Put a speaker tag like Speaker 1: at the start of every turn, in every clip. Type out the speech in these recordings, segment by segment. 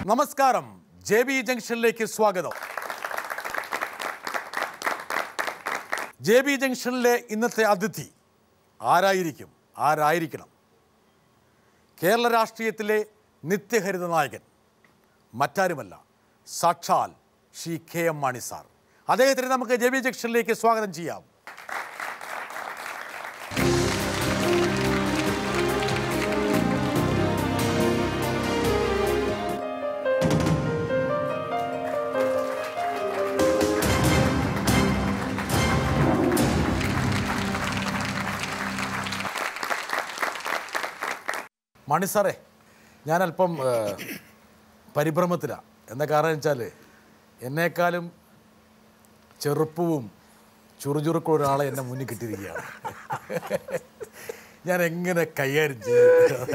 Speaker 1: നമസ്കാരം, JB ജംഗ്ഷനിലേക്ക് സ്വാഗതം. JB ജംഗ്ഷനിലെ ഇന്നത്തെ അതിഥി ആരായിരിക്കണം? കേരള രാഷ്ട്രീയത്തിലെ നിത്യഹരിത നായകൻ മറ്റാരുമല്ല, സാക്ഷാൽ ശ്രീ KM മാണി സാർ. അദ്ദേഹത്തിന് നമുക്ക് JB ജംഗ്ഷനിലേക്ക് സ്വാഗതം ചെയ്യാം. മാണി സാറേ, ഞാനല്പം പരിഭ്രമത്തിലാണ്. എന്താ കാരണം വെച്ചാൽ എന്നേക്കാളും ചെറുപ്പവും ചുറുചുറുക്കുള്ള ഒരാളെ എന്നെ മുന്നിൽ കിട്ടിയിരിക്കുകയാണ്. ഞാൻ എങ്ങനെ കൈകാര്യം ചെയ്യും?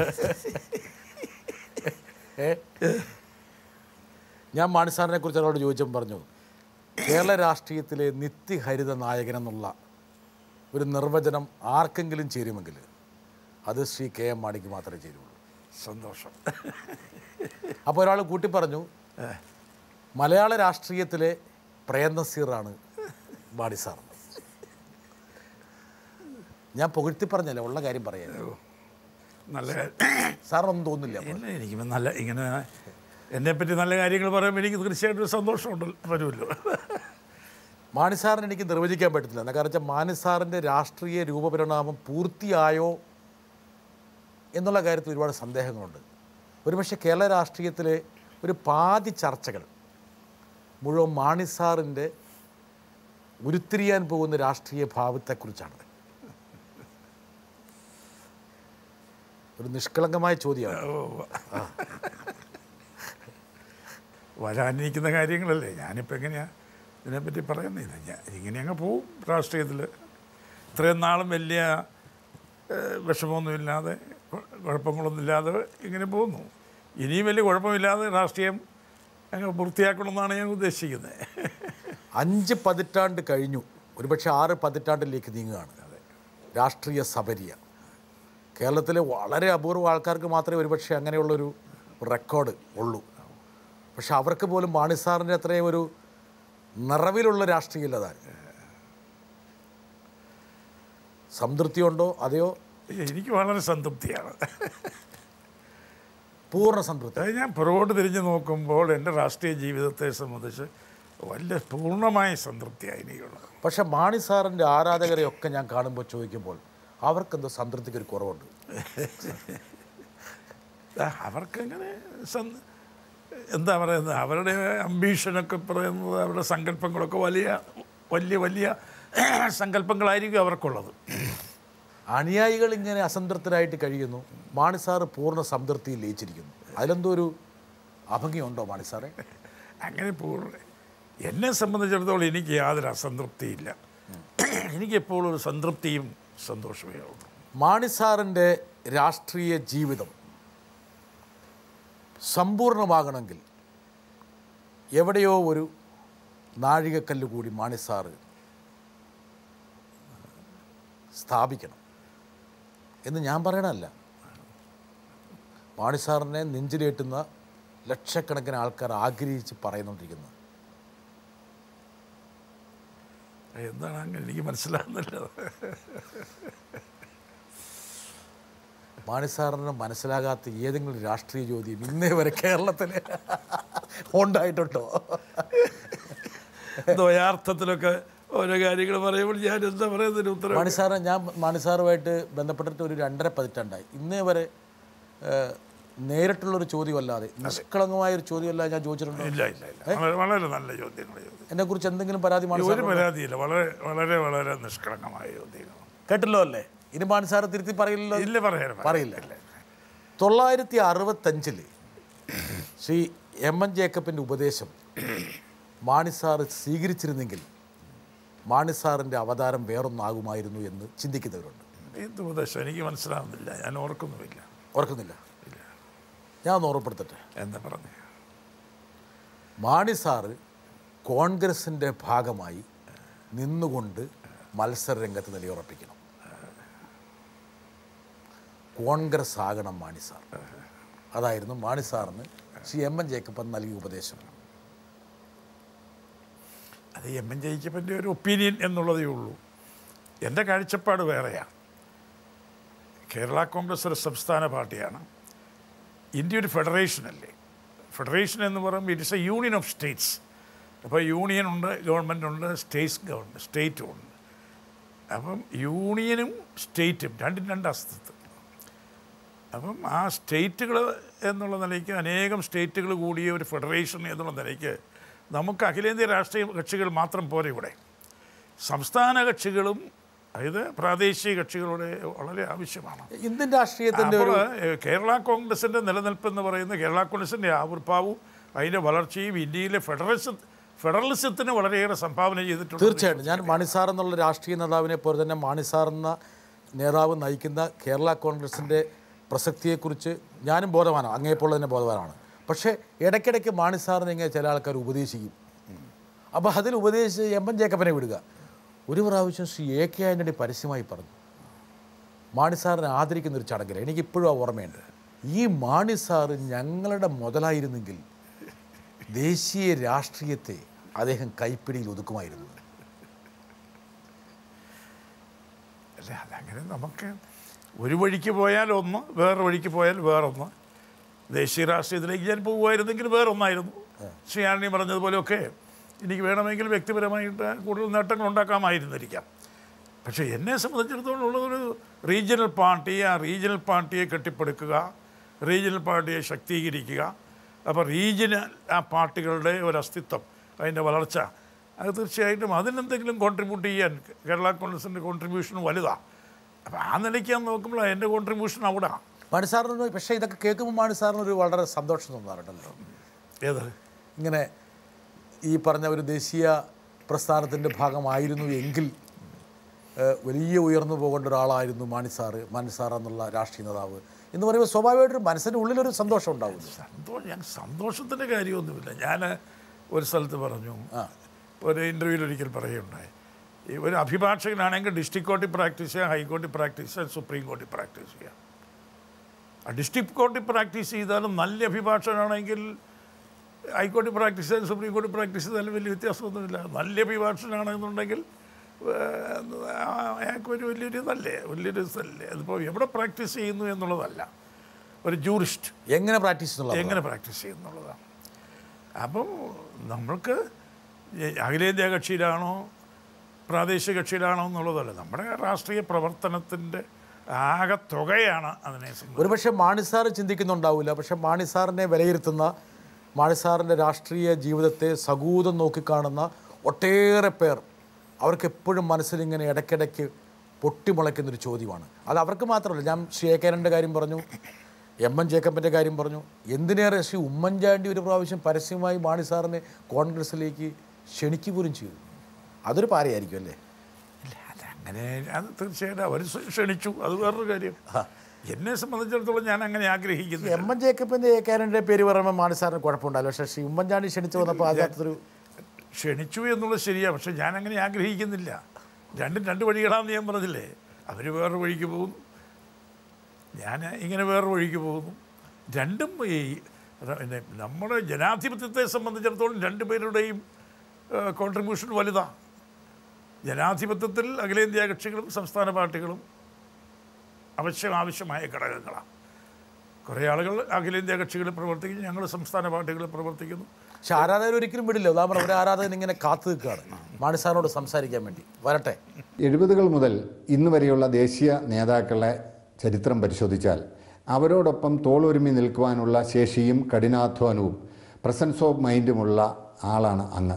Speaker 1: ഞാൻ മാണി സാറിനെ കുറിച്ച് ഒരാളോട് ചോദിച്ചപ്പോൾ പറഞ്ഞു, കേരള രാഷ്ട്രീയത്തിലെ നിത്യഹരിത നായകൻ എന്നുള്ള ഒരു നിർവചനം ആർക്കെങ്കിലും ചേരുമെങ്കിൽ അത് ശ്രീ KM മാണിക്ക് മാത്രമേ ചേരുള്ളൂ.
Speaker 2: സന്തോഷം.
Speaker 1: അപ്പോൾ ഒരാൾ കൂട്ടി പറഞ്ഞു, മലയാള രാഷ്ട്രീയത്തിലെ പ്രേംനസീറാണ് മാണി സാർ. ഞാൻ പുകഴ്ത്തി പറഞ്ഞല്ലേ, ഉള്ള കാര്യം പറയാമല്ലോ.
Speaker 2: നല്ല
Speaker 1: സാറിനൊന്നും തോന്നില്ല?
Speaker 2: എനിക്ക് നല്ല ഇങ്ങനെ എന്നെപ്പറ്റി നല്ല കാര്യങ്ങൾ പറയുമ്പോൾ എനിക്ക് തീർച്ചയായിട്ടും സന്തോഷമുണ്ട് വരുമല്ലോ.
Speaker 1: മാണി സാറിന് എനിക്ക് നിർവചിക്കാൻ പറ്റത്തില്ല. എന്താ കാരണം വെച്ചാൽ മാണി സാറിൻ്റെ രാഷ്ട്രീയ രൂപപരിണാമം പൂർത്തിയായോ എന്നുള്ള കാര്യത്തിൽ ഒരുപാട് സന്ദേഹങ്ങളുണ്ട്. ഒരുപക്ഷെ കേരള രാഷ്ട്രീയത്തിലെ ഒരു പാതി ചർച്ചകൾ മുഴുവൻ മാണി സാറിൻ്റെ ഉരുത്തിരിയാൻ പോകുന്ന രാഷ്ട്രീയ ഭാവത്തെക്കുറിച്ചാണ്. ഒരു നിഷ്കളങ്കമായ ചോദ്യമാണ്.
Speaker 2: വരാനിരിക്കുന്ന കാര്യങ്ങളല്ലേ, ഞാനിപ്പോൾ എങ്ങനെയാണ് ഇതിനെപ്പറ്റി പറയുന്നില്ല. ഇങ്ങനെ അങ്ങ് പോവും രാഷ്ട്രീയത്തിൽ. ഇത്രയും നാളും വലിയ വിഷമമൊന്നുമില്ലാതെ, കുഴപ്പങ്ങളൊന്നുമില്ലാതെ ഇങ്ങനെ പോകുന്നു. ഇനിയും വലിയ കുഴപ്പമില്ലാതെ രാഷ്ട്രീയം അങ്ങ് പൂർത്തിയാക്കണമെന്നാണ് ഞാൻ ഉദ്ദേശിക്കുന്നത്.
Speaker 1: 5 പതിറ്റാണ്ട് കഴിഞ്ഞു, ഒരുപക്ഷെ 6 പതിറ്റാണ്ടിലേക്ക് നീങ്ങുകയാണ് രാഷ്ട്രീയ സബരിയ. കേരളത്തിലെ വളരെ അപൂർവ ആൾക്കാർക്ക് മാത്രമേ ഒരുപക്ഷെ അങ്ങനെയുള്ളൊരു റെക്കോർഡ് ഉള്ളൂ. പക്ഷെ അവർക്ക് പോലും മാണി സാറിൻ്റെ അത്രയും ഒരു നിറവിലുള്ള രാഷ്ട്രീയമില്ലതാണ്. സംതൃപ്തിയുണ്ടോ? അതെയോ?
Speaker 2: എനിക്ക് വളരെ സംതൃപ്തിയാണ്,
Speaker 1: പൂർണ്ണ സംതൃപ്തി.
Speaker 2: അത് ഞാൻ പുറകോട്ട് തിരിഞ്ഞ് നോക്കുമ്പോൾ എൻ്റെ രാഷ്ട്രീയ ജീവിതത്തെ സംബന്ധിച്ച് വലിയ പൂർണ്ണമായ സംതൃപ്തിയാണ് എനിക്കുള്ളത്.
Speaker 1: പക്ഷെ മാണി സാറിൻ്റെ ആരാധകരെയൊക്കെ ഞാൻ കാണുമ്പോൾ ചോദിക്കുമ്പോൾ അവർക്കെന്തോ സംതൃപ്തിക്കൊരു കുറവുണ്ട്.
Speaker 2: അവർക്കങ്ങനെ എന്താ പറയുന്നത്, അവരുടെ അംബീഷനൊക്കെ പറയുന്നത്, അവരുടെ സങ്കല്പങ്ങളൊക്കെ വലിയ വലിയ വലിയ സങ്കല്പങ്ങളായിരിക്കും അവർക്കുള്ളത്.
Speaker 1: അനുയായികൾ ഇങ്ങനെ അസംതൃപ്തരായിട്ട് കഴിയുന്നു, മാണി സാറ് പൂർണ്ണ സംതൃപ്തിയിൽ ലയിച്ചിരിക്കുന്നു. അതിലെന്തോ ഒരു അഭംഗിയുണ്ടോ മാണി സാറേ?
Speaker 2: അങ്ങനെ എന്നെ സംബന്ധിച്ചിടത്തോളം എനിക്ക് യാതൊരു അസംതൃപ്തിയില്ല. എനിക്കെപ്പോഴും ഒരു സംതൃപ്തിയും സന്തോഷമേ ഉള്ളൂ.
Speaker 1: മാണി സാറിൻ്റെ രാഷ്ട്രീയ ജീവിതം സമ്പൂർണ്ണമാകണമെങ്കിൽ എവിടെയോ ഒരു നാഴികക്കല്ല് കൂടി മാണി സാറ് സ്ഥാപിക്കണം എന്ന് ഞാൻ പറയണമല്ല. മാണി സാറിനെ നെഞ്ചിലേറ്റുന്ന ലക്ഷക്കണക്കിന് ആൾക്കാർ ആഗ്രഹിച്ച് പറയുന്നുകൊണ്ടിരിക്കുന്നത്.
Speaker 2: എന്താണ് അങ്ങനെ എനിക്ക് മനസ്സിലാകുന്നില്ല.
Speaker 1: മാണി സാറിന് മനസ്സിലാകാത്ത ഏതെങ്കിലും രാഷ്ട്രീയ ചോദ്യം ഇന്നേ വരെ കേരളത്തിൽ ഉണ്ടായിട്ടുണ്ടോ?
Speaker 2: ദ്വയാർത്ഥത്തിലൊക്കെ ഓരോ കാര്യങ്ങൾ പറയുമ്പോൾ ഞാൻ എന്താ പറയുന്നതിന് ഉത്തരം?
Speaker 1: ഞാൻ മാണി സാറുമായിട്ട് ബന്ധപ്പെട്ടിട്ട് ഒരു 2.5 പതിറ്റാണ്ടായി. ഇന്നേ വരെ നേരിട്ടുള്ളൊരു ചോദ്യമല്ലാതെ, നിഷ്കളങ്കമായൊരു ചോദ്യമല്ലാതെ ഞാൻ ചോദിച്ചിട്ടുണ്ടോ?
Speaker 2: ഇല്ല ഇല്ല ഇല്ല, വളരെ നല്ല ചോദ്യങ്ങൾ.
Speaker 1: എന്നെക്കുറിച്ച് എന്തെങ്കിലും പരാതി?
Speaker 2: ഒരു പരാതിയില്ല, വളരെ വളരെ വളരെ നിഷ്കളങ്കമായ ചോദ്യങ്ങൾ.
Speaker 1: കേട്ടല്ലോ അല്ലേ? ഇനി മാണി സാറ് തിരുത്തി പറയില്ലല്ലോ?
Speaker 2: ഇല്ല,
Speaker 1: പറയില്ല. 965 ശ്രീ MN ജേക്കബിൻ്റെ ഉപദേശം മാണി സാറ് സ്വീകരിച്ചിരുന്നെങ്കിൽ മാണി സാറിൻ്റെ അവതാരം വേറൊന്നാകുമായിരുന്നു എന്ന് ചിന്തിക്കുന്നവരുണ്ട്.
Speaker 2: എന്ത് ഉപദേശം എനിക്ക് മനസ്സിലാവുന്നില്ല, ഞാൻ ഓർക്കുന്നില്ല.
Speaker 1: ഞാൻ ഒന്ന് ഓർമ്മപ്പെടുത്തട്ടെ.
Speaker 2: എന്താ പറഞ്ഞു?
Speaker 1: മാണി സാറ് കോൺഗ്രസിൻ്റെ ഭാഗമായി നിന്നുകൊണ്ട് മത്സര രംഗത്ത് നിലയുറപ്പിക്കണം. കോൺഗ്രസ് ആകണം മാണി സാർ. അതായിരുന്നു മാണി സാറിന് ശ്രീ എം എൻ ജേക്കബ് നൽകിയ ഉപദേശം.
Speaker 2: അത് എം എൻ ജേക്കബിൻ്റെ ഒരു ഒപ്പീനിയൻ എന്നുള്ളതേ ഉള്ളൂ. എൻ്റെ കാഴ്ചപ്പാട് വേറെയാണ്. കേരള കോൺഗ്രസ് ഒരു സംസ്ഥാന പാർട്ടിയാണ്. ഇന്ത്യ ഒരു ഫെഡറേഷനല്ലേ. ഫെഡറേഷൻ എന്ന് പറയുമ്പോൾ it's a union of states. അപ്പോൾ യൂണിയൻ ഉണ്ട്, ഗവൺമെൻറ് ഉണ്ട്, സ്റ്റേറ്റും ഉണ്ട്. അപ്പം യൂണിയനും സ്റ്റേറ്റും രണ്ടും രണ്ട് അസ്തിത്വം. അപ്പം ആ സ്റ്റേറ്റുകൾ എന്നുള്ള നിലയ്ക്ക് അനേകം സ്റ്റേറ്റുകൾ കൂടിയ ഒരു ഫെഡറേഷൻ എന്നുള്ള നിലയ്ക്ക് നമുക്ക് അഖിലേന്ത്യാ രാഷ്ട്രീയ കക്ഷികൾ മാത്രം പോരെ ഇവിടെ. സംസ്ഥാന കക്ഷികളും അതായത് പ്രാദേശിക കക്ഷികളുടെ വളരെ ആവശ്യമാണ്.
Speaker 1: ഇന്ത്യൻ രാഷ്ട്രീയത്തിൻ്റെ
Speaker 2: കേരള കോൺഗ്രസിൻ്റെ നിലനിൽപ്പെന്ന് പറയുന്നത് കേരള കോൺഗ്രസിൻ്റെ ആവിർഭാവവും അതിൻ്റെ വളർച്ചയും ഇന്ത്യയിലെ ഫെഡറലിസത്തിന് വളരെയേറെ സംഭാവന ചെയ്തിട്ടുണ്ട്.
Speaker 1: തീർച്ചയായിട്ടും ഞാൻ മാണി സാർ എന്നുള്ള രാഷ്ട്രീയ നേതാവിനെ പോലെ തന്നെ മാണി സാർ എന്ന നേതാവ് നയിക്കുന്ന കേരള കോൺഗ്രസിൻ്റെ പ്രസക്തിയെക്കുറിച്ച് ഞാനും ബോധവാനാണ്, അങ്ങേപ്പോലെ തന്നെ ബോധവാനാണ്. പക്ഷേ ഇടയ്ക്കിടയ്ക്ക് മാണി സാറിനെ ഇങ്ങനെ ചില ആൾക്കാർ ഉപദേശിക്കും. അപ്പോൾ അതിൽ ഉപദേശിച്ച് എം എൻ ജേക്കബിനെ വിടുക. ഒരു പ്രാവശ്യം ശ്രീ എ കെ ആൻ്റണി പരസ്യമായി പറഞ്ഞു, മാണി സാറിനെ ആദരിക്കുന്നൊരു ചടങ്ങിൽ എനിക്കിപ്പോഴും ആ ഓർമ്മയുണ്ട്, ഈ മാണി സാറ് ഞങ്ങളുടെ മുതലായിരുന്നെങ്കിൽ ദേശീയ രാഷ്ട്രീയത്തെ അദ്ദേഹം കൈപ്പിടിയിൽ ഒതുക്കുമായിരുന്നു.
Speaker 2: അല്ല, അതങ്ങനെ നമുക്ക് ഒരു വഴിക്ക് പോയാൽ ഒന്ന്, വേറൊരു വഴിക്ക് പോയാൽ വേറൊന്ന്. ദേശീയ രാഷ്ട്രീയത്തിലേക്ക് ഞാൻ പോകുമായിരുന്നെങ്കിൽ വേറൊന്നായിരുന്നു. ശ്രീ ആന്റണി പറഞ്ഞതുപോലെയൊക്കെ എനിക്ക് വേണമെങ്കിൽ വ്യക്തിപരമായിട്ട് കൂടുതൽ നേട്ടങ്ങൾ ഉണ്ടാക്കാമായിരുന്നിരിക്കാം. പക്ഷേ എന്നെ സംബന്ധിച്ചിടത്തോളം ഉള്ളതൊരു റീജിയണൽ പാർട്ടി, ആ റീജിയണൽ പാർട്ടിയെ കെട്ടിപ്പടുക്കുക, റീജിയണൽ പാർട്ടിയെ ശക്തീകരിക്കുക. അപ്പോൾ റീജിയണൽ ആ പാർട്ടികളുടെ ഒരു അസ്തിത്വം, അതിൻ്റെ വളർച്ച, അത് തീർച്ചയായിട്ടും അതിനെന്തെങ്കിലും കോൺട്രിബ്യൂട്ട് ചെയ്യാൻ കേരള കോൺഗ്രസിൻ്റെ കോൺട്രിബ്യൂഷൻ വലുതാണ്. അപ്പോൾ ആ നിലയ്ക്ക് നോക്കുമ്പോൾ എൻ്റെ കോൺട്രിബ്യൂഷൻ അവിടെ.
Speaker 1: മാണി സാറിന് പക്ഷേ ഇതൊക്കെ കേൾക്കുമ്പോൾ മാണി സാറിനൊരു വളരെ സന്തോഷം തോന്നാറുണ്ടല്ലോ.
Speaker 2: ഏത്
Speaker 1: ഇങ്ങനെ ഈ പറഞ്ഞ ഒരു ദേശീയ പ്രസ്ഥാനത്തിൻ്റെ ഭാഗമായിരുന്നു എങ്കിൽ വലിയ ഉയർന്നു പോകേണ്ട ഒരാളായിരുന്നു മാണി സാർ എന്നുള്ള രാഷ്ട്രീയ നേതാവ് എന്ന് പറയുമ്പോൾ സ്വാഭാവികമായിട്ടൊരു മനസ്സിൻ്റെ ഉള്ളിലൊരു സന്തോഷം ഉണ്ടാവും.
Speaker 2: ഞാൻ സന്തോഷത്തിൻ്റെ കാര്യമൊന്നുമില്ല. ഞാൻ ഒരു സ്ഥലത്ത് പറഞ്ഞു, ഒരു ഇൻ്റർവ്യൂവിൽ ഒരിക്കൽ പറയുകയുണ്ടായി, ഒരു അഭിഭാഷകനാണെങ്കിൽ ഡിസ്ട്രിക്ട് കോർട്ടിൽ പ്രാക്ടീസ് ചെയ്യുക, ഹൈക്കോടതി പ്രാക്ടീസ് ചെയ്യുക, സുപ്രീം കോടതി പ്രാക്ടീസ് ചെയ്യുക. ആ ഡിസ്ട്രിക്ട് കോർട്ടിൽ പ്രാക്ടീസ് ചെയ്താലും നല്ല അഭിഭാഷകനാണെങ്കിൽ ഹൈക്കോടതി പ്രാക്ടീസ് ചെയ്താലും സുപ്രീം കോടതി പ്രാക്ടീസ് ചെയ്താലും വലിയ വ്യത്യാസമൊന്നുമില്ല. നല്ല അഭിഭാഷകനാണെന്നുണ്ടെങ്കിൽ അയാൾക്ക് വലിയൊരു ഇതല്ലേ. അതിപ്പോൾ എവിടെ പ്രാക്ടീസ് ചെയ്യുന്നു എന്നുള്ളതല്ല, ഒരു ജൂറിസ്റ്റ്
Speaker 1: എങ്ങനെ പ്രാക്ടീസ്
Speaker 2: ചെയ്യുന്നുള്ളതാണ്. അപ്പം നമ്മൾക്ക് അഖിലേന്ത്യാ കക്ഷിയിലാണോ പ്രാദേശിക കക്ഷിയിലാണോ എന്നുള്ളതല്ല, നമ്മുടെ രാഷ്ട്രീയ പ്രവർത്തനത്തിൻ്റെ ആകെ തുകയാണ് അതിനെ സംബന്ധിച്ച്.
Speaker 1: ഒരുപക്ഷെ മാണി സാർ ചിന്തിക്കുന്നുണ്ടാവില്ല, പക്ഷെ മാണി സാറിനെ വിലയിരുത്തുന്ന, മാണി സാറിൻ്റെ രാഷ്ട്രീയ ജീവിതത്തെ സകൂതം നോക്കിക്കാണുന്ന ഒട്ടേറെ പേർ, അവർക്ക് എപ്പോഴും മനസ്സിലിങ്ങനെ ഇടയ്ക്കിടയ്ക്ക് പൊട്ടിമുളയ്ക്കുന്നൊരു ചോദ്യമാണ്. അത് അവർക്ക് മാത്രമല്ല, ഞാൻ ശ്രീ എ കെ ആൻ്റണിയുടെ കാര്യം പറഞ്ഞു, എം എൻ ജേക്കബിൻ്റെ കാര്യം പറഞ്ഞു, എന്തിനേറെ ശ്രീ ഉമ്മൻചാണ്ടി ഒരു പ്രാവശ്യം പരസ്യമായി മാണി സാറിനെ കോൺഗ്രസ്സിലേക്ക് ക്ഷണിക്കുക പോലും ചെയ്തു. അതൊരു പാരയായിരിക്കും അല്ലേ?
Speaker 2: ഇല്ല, അതങ്ങനെ, അത് തീർച്ചയായിട്ടും അവർ ക്ഷണിച്ചു, അത് വേറൊരു കാര്യം. എന്നെ സംബന്ധിച്ചിടത്തോളം ഞാൻ അങ്ങനെ ആഗ്രഹിക്കുന്നു.
Speaker 1: എം എൻ ജേക്കബിൻ്റെ എ കെ ആൻ്റണിയുടെ പേര് പറയുമ്പോൾ മാണി സാറിന് കുഴപ്പമുണ്ടാവില്ല, പക്ഷേ ശ്രീ ഉമ്മൻചാണ്ടി ക്ഷണിച്ചു വന്നപ്പോൾ അതിനകത്തൊരു
Speaker 2: ക്ഷണിച്ചു എന്നുള്ളത് ശരിയാണ്. പക്ഷെ ഞാനങ്ങനെ ആഗ്രഹിക്കുന്നില്ല. രണ്ടും രണ്ട് വഴികളാണെന്ന് ഞാൻ പറഞ്ഞില്ലേ. അവർ വേറൊരു വഴിക്ക് പോകുന്നു, ഞാൻ ഇങ്ങനെ വേറൊരു വഴിക്ക് പോകുന്നു. രണ്ടും ഈ നമ്മുടെ ജനാധിപത്യത്തെ സംബന്ധിച്ചിടത്തോളം രണ്ടുപേരുടെയും കോൺട്രിബ്യൂഷൻ വലുതാണ്. ജനാധിപത്യത്തിൽ അഖിലേന്ത്യാ കക്ഷികളും സംസ്ഥാന പാർട്ടികളും ആവശ്യമായ ഘടകങ്ങളാണ്. കുറേ ആളുകൾ അഖിലേന്ത്യാ കക്ഷികളിൽ പ്രവർത്തിക്കുന്നു, ഞങ്ങൾ സംസ്ഥാന പാർട്ടികളിൽ പ്രവർത്തിക്കുന്നു.
Speaker 1: പക്ഷെ ആരാധകർ ഒരിക്കലും വിടില്ല. ഉദാഹരണം, ഒരു ആരാധകൻ ഇങ്ങനെ കാത്തു നിൽക്കുകയാണ് മാണി സാറിനോട് സംസാരിക്കാൻ വേണ്ടി. വരട്ടെ.
Speaker 3: 70 മുതൽ ഇന്ന് വരെയുള്ള ദേശീയ നേതാക്കളെ ചരിത്രം പരിശോധിച്ചാൽ അവരോടൊപ്പം തോളൊരുമി നിൽക്കുവാനുള്ള ശേഷിയും കഠിനാധ്വാനവും പ്രസൻസ് ഓഫ് മൈൻഡുമുള്ള ആളാണ് അങ്ങ്.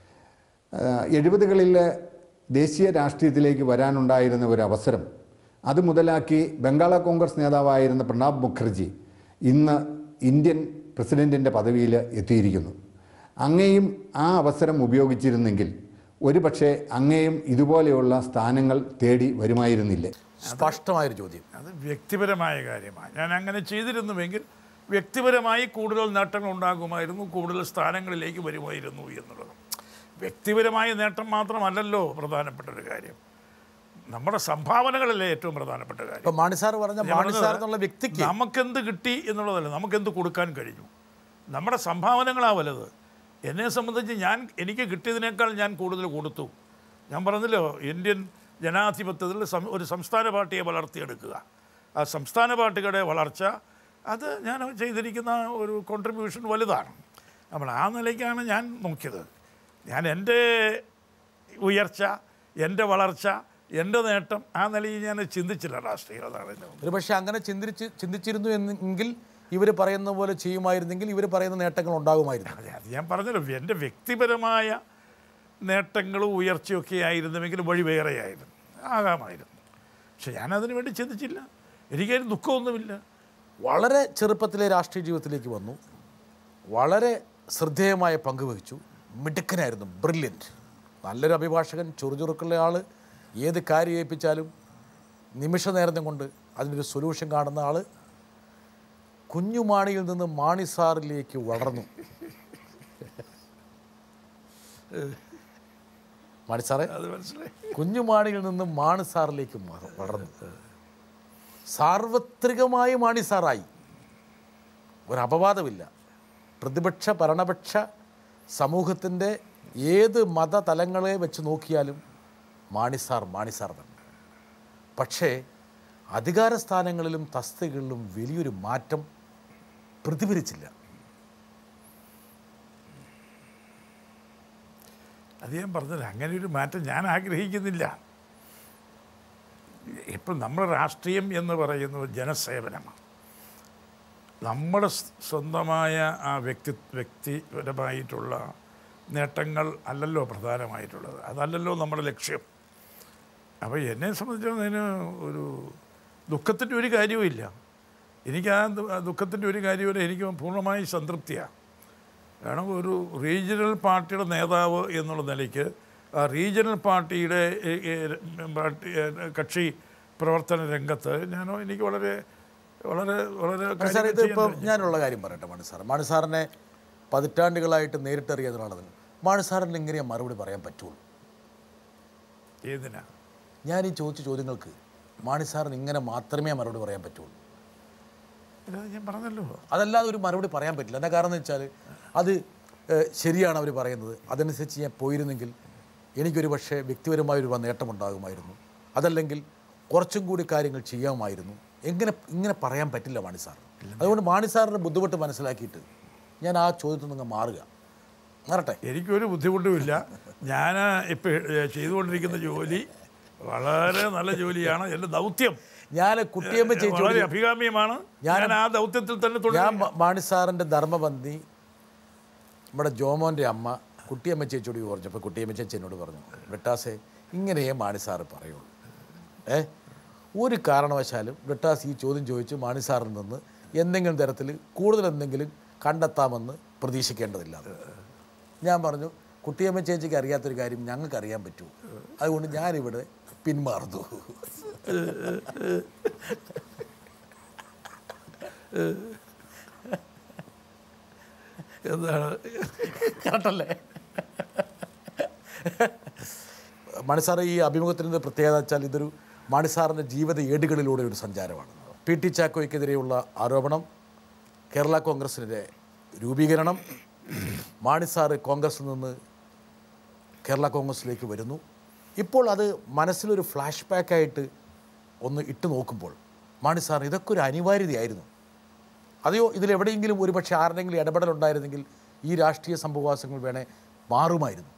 Speaker 3: 70കളിൽ ദേശീയ രാഷ്ട്രീയത്തിലേക്ക് വരാനുണ്ടായിരുന്ന ഒരു അവസരം അത് മുതലാക്കി ബംഗാള കോൺഗ്രസ് നേതാവായിരുന്ന പ്രണബ് മുഖർജി ഇന്ന് ഇന്ത്യൻ പ്രസിഡൻറ്റിൻ്റെ പദവിയിൽ എത്തിയിരിക്കുന്നു. അങ്ങയും ആ അവസരം ഉപയോഗിച്ചിരുന്നെങ്കിൽ ഒരുപക്ഷെ അങ്ങയും ഇതുപോലെയുള്ള സ്ഥാനങ്ങൾ തേടി വരുമായിരുന്നില്ലേ?
Speaker 1: സ്പഷ്ടമായൊരു ചോദ്യം.
Speaker 2: അത് വ്യക്തിപരമായ കാര്യമാണ്. ഞാൻ അങ്ങനെ ചെയ്തിരുന്നുവെങ്കിൽ വ്യക്തിപരമായി കൂടുതൽ നേട്ടങ്ങൾ ഉണ്ടാകുമായിരുന്നു, കൂടുതൽ സ്ഥാനങ്ങളിലേക്ക് വരുമായിരുന്നു എന്നുള്ളത്. വ്യക്തിപരമായ നേട്ടം മാത്രമല്ലല്ലോ പ്രധാനപ്പെട്ട ഒരു കാര്യം. നമ്മുടെ സംഭാവനകളല്ലേ ഏറ്റവും പ്രധാനപ്പെട്ട കാര്യം.
Speaker 1: ഇപ്പം മാണിസാർ പറഞ്ഞ മാണിസാർ എന്നുള്ള വ്യക്തിക്ക്
Speaker 2: നമുക്കെന്ത് കിട്ടി എന്നുള്ളതല്ല, നമുക്കെന്ത് കൊടുക്കാൻ കഴിഞ്ഞു. നമ്മുടെ സംഭാവനകളാണ് വലുത്. എന്നെ സംബന്ധിച്ച് എനിക്ക് കിട്ടിയതിനേക്കാൾ ഞാൻ കൂടുതൽ കൊടുത്തു. ഞാൻ പറഞ്ഞല്ലോ, ഇന്ത്യൻ ജനാധിപത്യത്തിൽ ഒരു സംസ്ഥാന പാർട്ടിയെ വളർത്തിയെടുക്കുക, ആ സംസ്ഥാന പാർട്ടികളുടെ വളർച്ച, അത് ഞാൻ ചെയ്തിരിക്കുന്ന ഒരു കോൺട്രിബ്യൂഷൻ വലുതാണ്. അപ്പോൾ ആ നിലയ്ക്കാണ് ഞാൻ നോക്കിയത്. ഞാൻ എൻ്റെ ഉയർച്ച, എൻ്റെ വളർച്ച, എൻ്റെ നേട്ടം ആ നിലയിൽ ഞാൻ ചിന്തിച്ചില്ല രാഷ്ട്രീയം. അതാണ്
Speaker 1: ഒരു പക്ഷേ അങ്ങനെ ചിന്തിച്ചിരുന്നു എങ്കിൽ ഇവർ പറയുന്ന പോലെ ചെയ്യുമായിരുന്നെങ്കിൽ ഇവർ പറയുന്ന നേട്ടങ്ങൾ ഉണ്ടാകുമായിരുന്നു.
Speaker 2: അതെ, അത് ഞാൻ പറഞ്ഞല്ലോ, എൻ്റെ വ്യക്തിപരമായ നേട്ടങ്ങളും ഉയർച്ചയൊക്കെ ആയിരുന്നുവെങ്കിൽ വഴി വേറെയായിരുന്നു, ആകാമായിരുന്നു. പക്ഷെ ഞാനതിനു വേണ്ടി ചിന്തിച്ചില്ല. എനിക്കതിന് ദുഃഖമൊന്നുമില്ല.
Speaker 1: വളരെ ചെറുപ്പത്തിലെ രാഷ്ട്രീയ ജീവിതത്തിലേക്ക് വന്നു, വളരെ ശ്രദ്ധേയമായ പങ്ക് വഹിച്ചു, മിടുക്കനായിരുന്നു, ബ്രില്യൻറ്റ്, നല്ലൊരു അഭിഭാഷകൻ, ചുറുചുറുക്കുള്ള ആൾ, ഏത് കാര്യം ഏൽപ്പിച്ചാലും നിമിഷ നേരം കൊണ്ട് അതിനൊരു സൊല്യൂഷൻ കാണുന്ന ആൾ. കുഞ്ഞുമാണിയിൽ നിന്ന് മാണിസാറിലേക്ക് വളർന്നു. മാണിസാറെ,
Speaker 2: അത് മനസ്സിലായി.
Speaker 1: കുഞ്ഞുമാണിയിൽ നിന്ന് മാണിസാറിലേക്ക് വളർന്നു. സാർവത്രികമായി മാണിസാറായി. ഒരു അപവാദമില്ല. പ്രതിപക്ഷ ഭരണപക്ഷ സമൂഹത്തിൻ്റെ ഏത് മതതലങ്ങളെ വെച്ച് നോക്കിയാലും മാണിസാർ തന്നെ. പക്ഷേ അധികാര സ്ഥാനങ്ങളിലും തസ്തികകളിലും വലിയൊരു മാറ്റം പ്രതിഫലിച്ചില്ല.
Speaker 2: അത് ഞാൻ പറഞ്ഞത്, അങ്ങനെ ഒരു മാറ്റം ഞാൻ ആഗ്രഹിക്കുന്നില്ല. ഇപ്പം നമ്മുടെ രാഷ്ട്രീയം എന്ന് പറയുന്നത് ജനസേവനമാണ്. നമ്മുടെ സ്വന്തമായ ആ വ്യക്തിപരമായിട്ടുള്ള നേട്ടങ്ങൾ അല്ലല്ലോ പ്രധാനമായിട്ടുള്ളത്, അതല്ലല്ലോ നമ്മുടെ ലക്ഷ്യം. അപ്പോൾ എന്നെ സംബന്ധിച്ചിടത്തോളം അതിന് ഒരു ദുഃഖത്തിൻ്റെ ഒരു കാര്യവുമില്ല. എനിക്ക് ആ ദുഃഖത്തിൻ്റെ ഒരു കാര്യമില്ല. എനിക്ക് പൂർണ്ണമായി സംതൃപ്തിയാണ്. കാരണം ഒരു റീജിയണൽ പാർട്ടിയുടെ നേതാവ് എന്നുള്ള നിലയ്ക്ക് ആ റീജിയണൽ പാർട്ടിയുടെ കക്ഷി പ്രവർത്തന രംഗത്ത് എനിക്ക് വളരെ വളരെ വളരെ
Speaker 1: ഇതിപ്പോൾ ഞാനുള്ള കാര്യം പറയട്ടെ. മാണിസാറിനെ പതിറ്റാണ്ടുകളായിട്ട് നേരിട്ടറിയാവുന്നതാണ്. മാണിസാറിന് എങ്ങനെയാണ് മറുപടി പറയാൻ പറ്റുള്ളൂ?
Speaker 2: ഏതിനാ
Speaker 1: ഞാൻ ഈ ചോദിച്ച ചോദ്യങ്ങൾക്ക് മാണിസാറിന് ഇങ്ങനെ മാത്രമേ മറുപടി പറയാൻ പറ്റുള്ളൂ.
Speaker 2: ഞാൻ പറഞ്ഞല്ലോ,
Speaker 1: അതല്ലാതെ ഒരു മറുപടി പറയാൻ പറ്റില്ല. എന്താ കാരണം എന്ന് വെച്ചാൽ അത് ശരിയാണ് അവർ പറയുന്നത്, അതനുസരിച്ച് ഞാൻ പോയിരുന്നെങ്കിൽ എനിക്കൊരു പക്ഷേ വ്യക്തിപരമായൊരു നേട്ടമുണ്ടാകുമായിരുന്നു, അതല്ലെങ്കിൽ കുറച്ചും കൂടി കാര്യങ്ങൾ ചെയ്യാമായിരുന്നു. ഇങ്ങനെ പറയാൻ പറ്റില്ല മാണിസാർ. അതുകൊണ്ട് മാണിസാറിൻ്റെ ബുദ്ധിമുട്ട് മനസ്സിലാക്കിയിട്ട് ഞാൻ ആ ചോദ്യത്തിൽ നിന്ന് മാറട്ടെ.
Speaker 2: എനിക്കൊരു ബുദ്ധിമുട്ടുമില്ല. ഞാൻ ഇപ്പോൾ ചെയ്തുകൊണ്ടിരിക്കുന്ന ജോലി വളരെ നല്ല ജോലിയാണ്. എൻ്റെ ദൗത്യം
Speaker 1: ഞാൻ കുട്ടിയമ്മ ചേച്ചി
Speaker 2: വളരെ അഭികാമ്യമാണ്. ഞാൻ ആ ദൗത്യത്തിൽ തന്നെ
Speaker 1: ഞാൻ മാണിസാറിൻ്റെ ധർമ്മപന്നി നമ്മുടെ ജോമോൻ്റെ അമ്മ കുട്ടിയമ്മ ചേച്ചിയോട് പറഞ്ഞപ്പോൾ കുട്ടിയമ്മ ചേച്ചി എന്നോട് പറഞ്ഞു, ബ്രിട്ടാസേ ഇങ്ങനെയേ മാണിസാറ് പറയുള്ളൂ. ഒരു കാരണവശാലും ബ്രിട്ടാസ് ഈ ചോദ്യം ചോദിച്ച് മാണിസാറിൽ നിന്ന് എന്തെങ്കിലും തരത്തിൽ കൂടുതൽ എന്തെങ്കിലും കണ്ടെത്താമെന്ന് പ്രതീക്ഷിക്കേണ്ടതില്ല. ഞാൻ പറഞ്ഞു, കുട്ടിയമ്മ ചേച്ചിക്ക് അറിയാത്തൊരു കാര്യം ഞങ്ങൾക്ക് അറിയാൻ പറ്റൂ, അതുകൊണ്ട് ഞാനിവിടെ പിന്മാറുന്നു.
Speaker 2: എന്താണ്
Speaker 1: കേട്ടല്ലേ? മാണിസാറ് ഈ അഭിമുഖത്തിൻ്റെ പ്രത്യേകത വെച്ചാൽ ഇതൊരു മാണിസാറിൻ്റെ ജീവിത ഏടുകളിലൂടെ ഒരു സഞ്ചാരമാണ്. PT ചാക്കോയ്ക്കെതിരെയുള്ള ആരോപണം, കേരള കോൺഗ്രസിൻ്റെ രൂപീകരണം, മാണിസാറ് കോൺഗ്രസിൽ നിന്ന് കേരള കോൺഗ്രസിലേക്ക് വരുന്നു. ഇപ്പോൾ അത് മനസ്സിലൊരു ഫ്ലാഷ് ബാക്കായിട്ട് ഒന്ന് ഇട്ട് നോക്കുമ്പോൾ മാണിസാർ ഇതൊക്കെ ഒരു അനിവാര്യതയായിരുന്നു. അതെയോ ഇതിലെവിടെയെങ്കിലും ഒരുപക്ഷെ ആരുടെയെങ്കിലും ഇടപെടലുണ്ടായിരുന്നെങ്കിൽ ഈ രാഷ്ട്രീയ സംഭവവാസങ്ങൾ വേണേൽ മാറുമായിരുന്നു.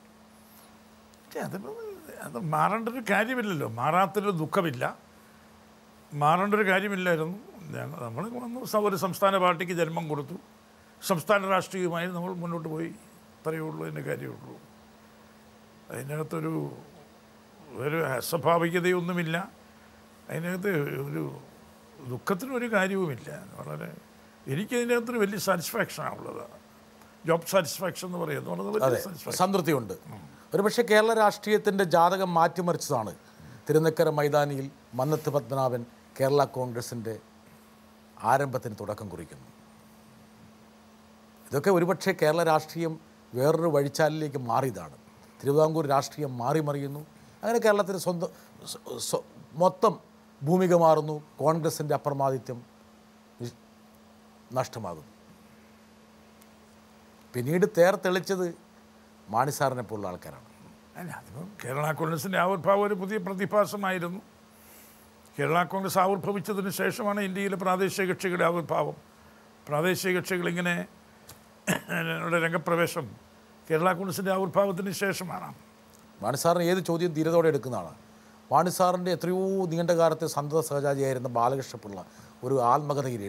Speaker 2: അത് മാറേണ്ട ഒരു കാര്യമില്ലല്ലോ, മാറാത്തൊരു ദുഃഖമില്ല, മാറേണ്ട ഒരു കാര്യമില്ലായിരുന്നു. നമ്മൾ വന്നു ഒരു സംസ്ഥാന പാർട്ടിക്ക് ജന്മം കൊടുത്തു, സംസ്ഥാന രാഷ്ട്രീയമായി നമ്മൾ മുന്നോട്ട് പോയി, പറയുള്ളൂ, അതിൻ്റെ കാര്യമുള്ളൂ. അതിനകത്തൊരു അസ്വാഭാവികതയൊന്നുമില്ല, അതിനകത്ത് ഒരു ദുഃഖത്തിനൊരു കാര്യവുമില്ല. വളരെ എനിക്കതിനകത്തൊരു വലിയ സാറ്റിസ്ഫാക്ഷനാണുള്ളത്. ജോബ് സാറ്റിസ്ഫാക്ഷൻ എന്ന് പറയുന്നത്
Speaker 1: സംതൃപ്തിയുണ്ട്. ഒരുപക്ഷെ കേരള രാഷ്ട്രീയത്തിൻ്റെ ജാതകം മാറ്റിമറിച്ചതാണ് തിരുനക്കര മൈതാനിയിൽ മന്നത്ത് പത്മനാഭൻ കേരള കോൺഗ്രസിൻ്റെ ആരംഭത്തിന് തുടക്കം കുറിക്കുന്നു. ഇതൊക്കെ ഒരുപക്ഷെ കേരള രാഷ്ട്രീയം വേറൊരു വഴിച്ചാലിലേക്ക് മാറിയതാണ്. തിരുവിതാംകൂർ രാഷ്ട്രീയം മാറി മറിയുന്നു, അങ്ങനെ കേരളത്തിന് മൊത്തം ഭൂമിക മാറുന്നു. കോൺഗ്രസിൻ്റെ അപ്രമാദിത്യം നഷ്ടമാകുന്നു. പിന്നീട് തെളിച്ചത് മാണിസാറിനെ പോലുള്ള ആൾക്കാരാണ്.
Speaker 2: അതിപ്പം കേരള കോൺഗ്രസിൻ്റെ ആവിർഭാവം ഒരു പുതിയ പ്രതിഭാസമായിരുന്നു. കേരള കോൺഗ്രസ് ആവിർഭവിച്ചതിന് ശേഷമാണ് ഇന്ത്യയിലെ പ്രാദേശിക കക്ഷികളുടെ ആവിർഭാവം. പ്രാദേശിക കക്ഷികളിങ്ങനെ രംഗപ്രവേശം കേരള കോൺഗ്രസിൻ്റെ ആവിർഭാവത്തിന് ശേഷമാണ്.
Speaker 1: മാണിസാറിന് ഏത് ചോദ്യം ധീരതയോടെ എടുക്കുന്നതാണ്. മാണിസാറിൻ്റെ എത്രയോ നീണ്ട കാലത്തെ സന്തത സഹചാരിയായിരുന്ന ബാലകൃഷ്ണപിള്ള ഒരു ആത്മകഥയിൽ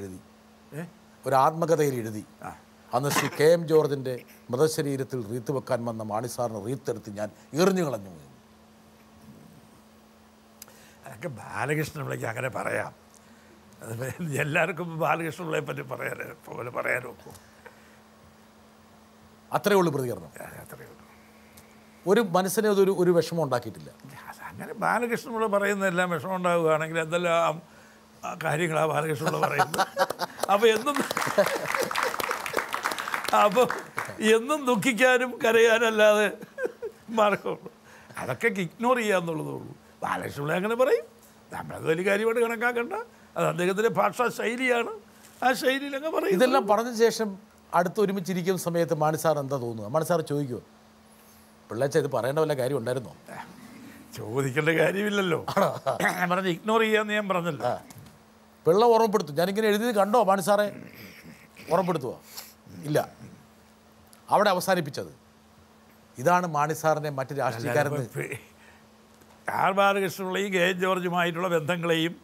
Speaker 1: എഴുതി അന്ന് ശ്രീ KM ജോർജിൻ്റെ മൃതശരീരത്തിൽ റീത്ത് വെക്കാൻ വന്ന മാണിസാറിന് റീത്തെടുത്ത് ഞാൻ എറിഞ്ഞു കളഞ്ഞു.
Speaker 2: അതൊക്കെ ബാലകൃഷ്ണപിള്ളയ്ക്ക് അങ്ങനെ പറയാം. അത് എല്ലാവർക്കും ബാലകൃഷ്ണപിള്ളയെ പറ്റി പറയാൻ നോക്കും.
Speaker 1: അത്രയേ ഉള്ളൂ പ്രതികരണം.
Speaker 2: അത്രയേ ഉള്ളൂ.
Speaker 1: ഒരു മനസ്സിനെ ഒരു വിഷമം ഉണ്ടാക്കിയിട്ടില്ല.
Speaker 2: അങ്ങനെ ബാലകൃഷ്ണപിള്ള പറയുന്നതെല്ലാം വിഷമം ഉണ്ടാവുകയാണെങ്കിൽ എന്തെല്ലാം കാര്യങ്ങളാണ് ബാലകൃഷ്ണപിള്ള പറയുന്നത്. അപ്പോൾ എന്നും ദുഃഖിക്കാനും കരയാനല്ലാതെ മാർഗമുള്ളൂ. അതൊക്കെ ഇഗ്നോർ ചെയ്യാന്നുള്ളതേ ഉള്ളൂ. ബാലകൃഷ്ണപിള്ള അങ്ങനെ പറയും. നമ്മളത് വലിയ കാര്യമായിട്ട് കണക്കാക്കണ്ട. അത് അദ്ദേഹത്തിൻ്റെ ഭാഷാ ശൈലിയാണ്. ആ ശൈലിയിലങ്ങ് പറയും.
Speaker 1: ഇതെല്ലാം പറഞ്ഞ ശേഷം അടുത്ത് ഒരുമിച്ചിരിക്കുന്ന സമയത്ത് മാണിസാർ എന്താ തോന്നുക? മാണിസാർ ചോദിക്കുമോ, പിള്ളേച്ച ഇത് പറയേണ്ട വല്ല കാര്യം ഉണ്ടായിരുന്നോ?
Speaker 2: ചോദിക്കേണ്ട കാര്യമില്ലല്ലോ. ഞാൻ പറഞ്ഞ ഇഗ്നോർ ചെയ്യാമെന്ന് ഞാൻ പറഞ്ഞല്ലോ.
Speaker 1: പിള്ള ഓർമ്മപ്പെടുത്തും. ഞാനിങ്ങനെ എഴുതിയത് കണ്ടോ മാണിസാറെ? ഓർമ്മപ്പെടുത്തുമോ? ഇല്ല. അവിടെ അവസാനിപ്പിച്ചത്. ഇതാണ് മാണിസാറിനെ മറ്റ് രാഷ്ട്രീയക്കാരെന്ന്.
Speaker 2: ആർ ബാലകൃഷ്ണപിള്ളയും KM ജോർജുമായിട്ടുള്ള ബന്ധങ്ങളെയും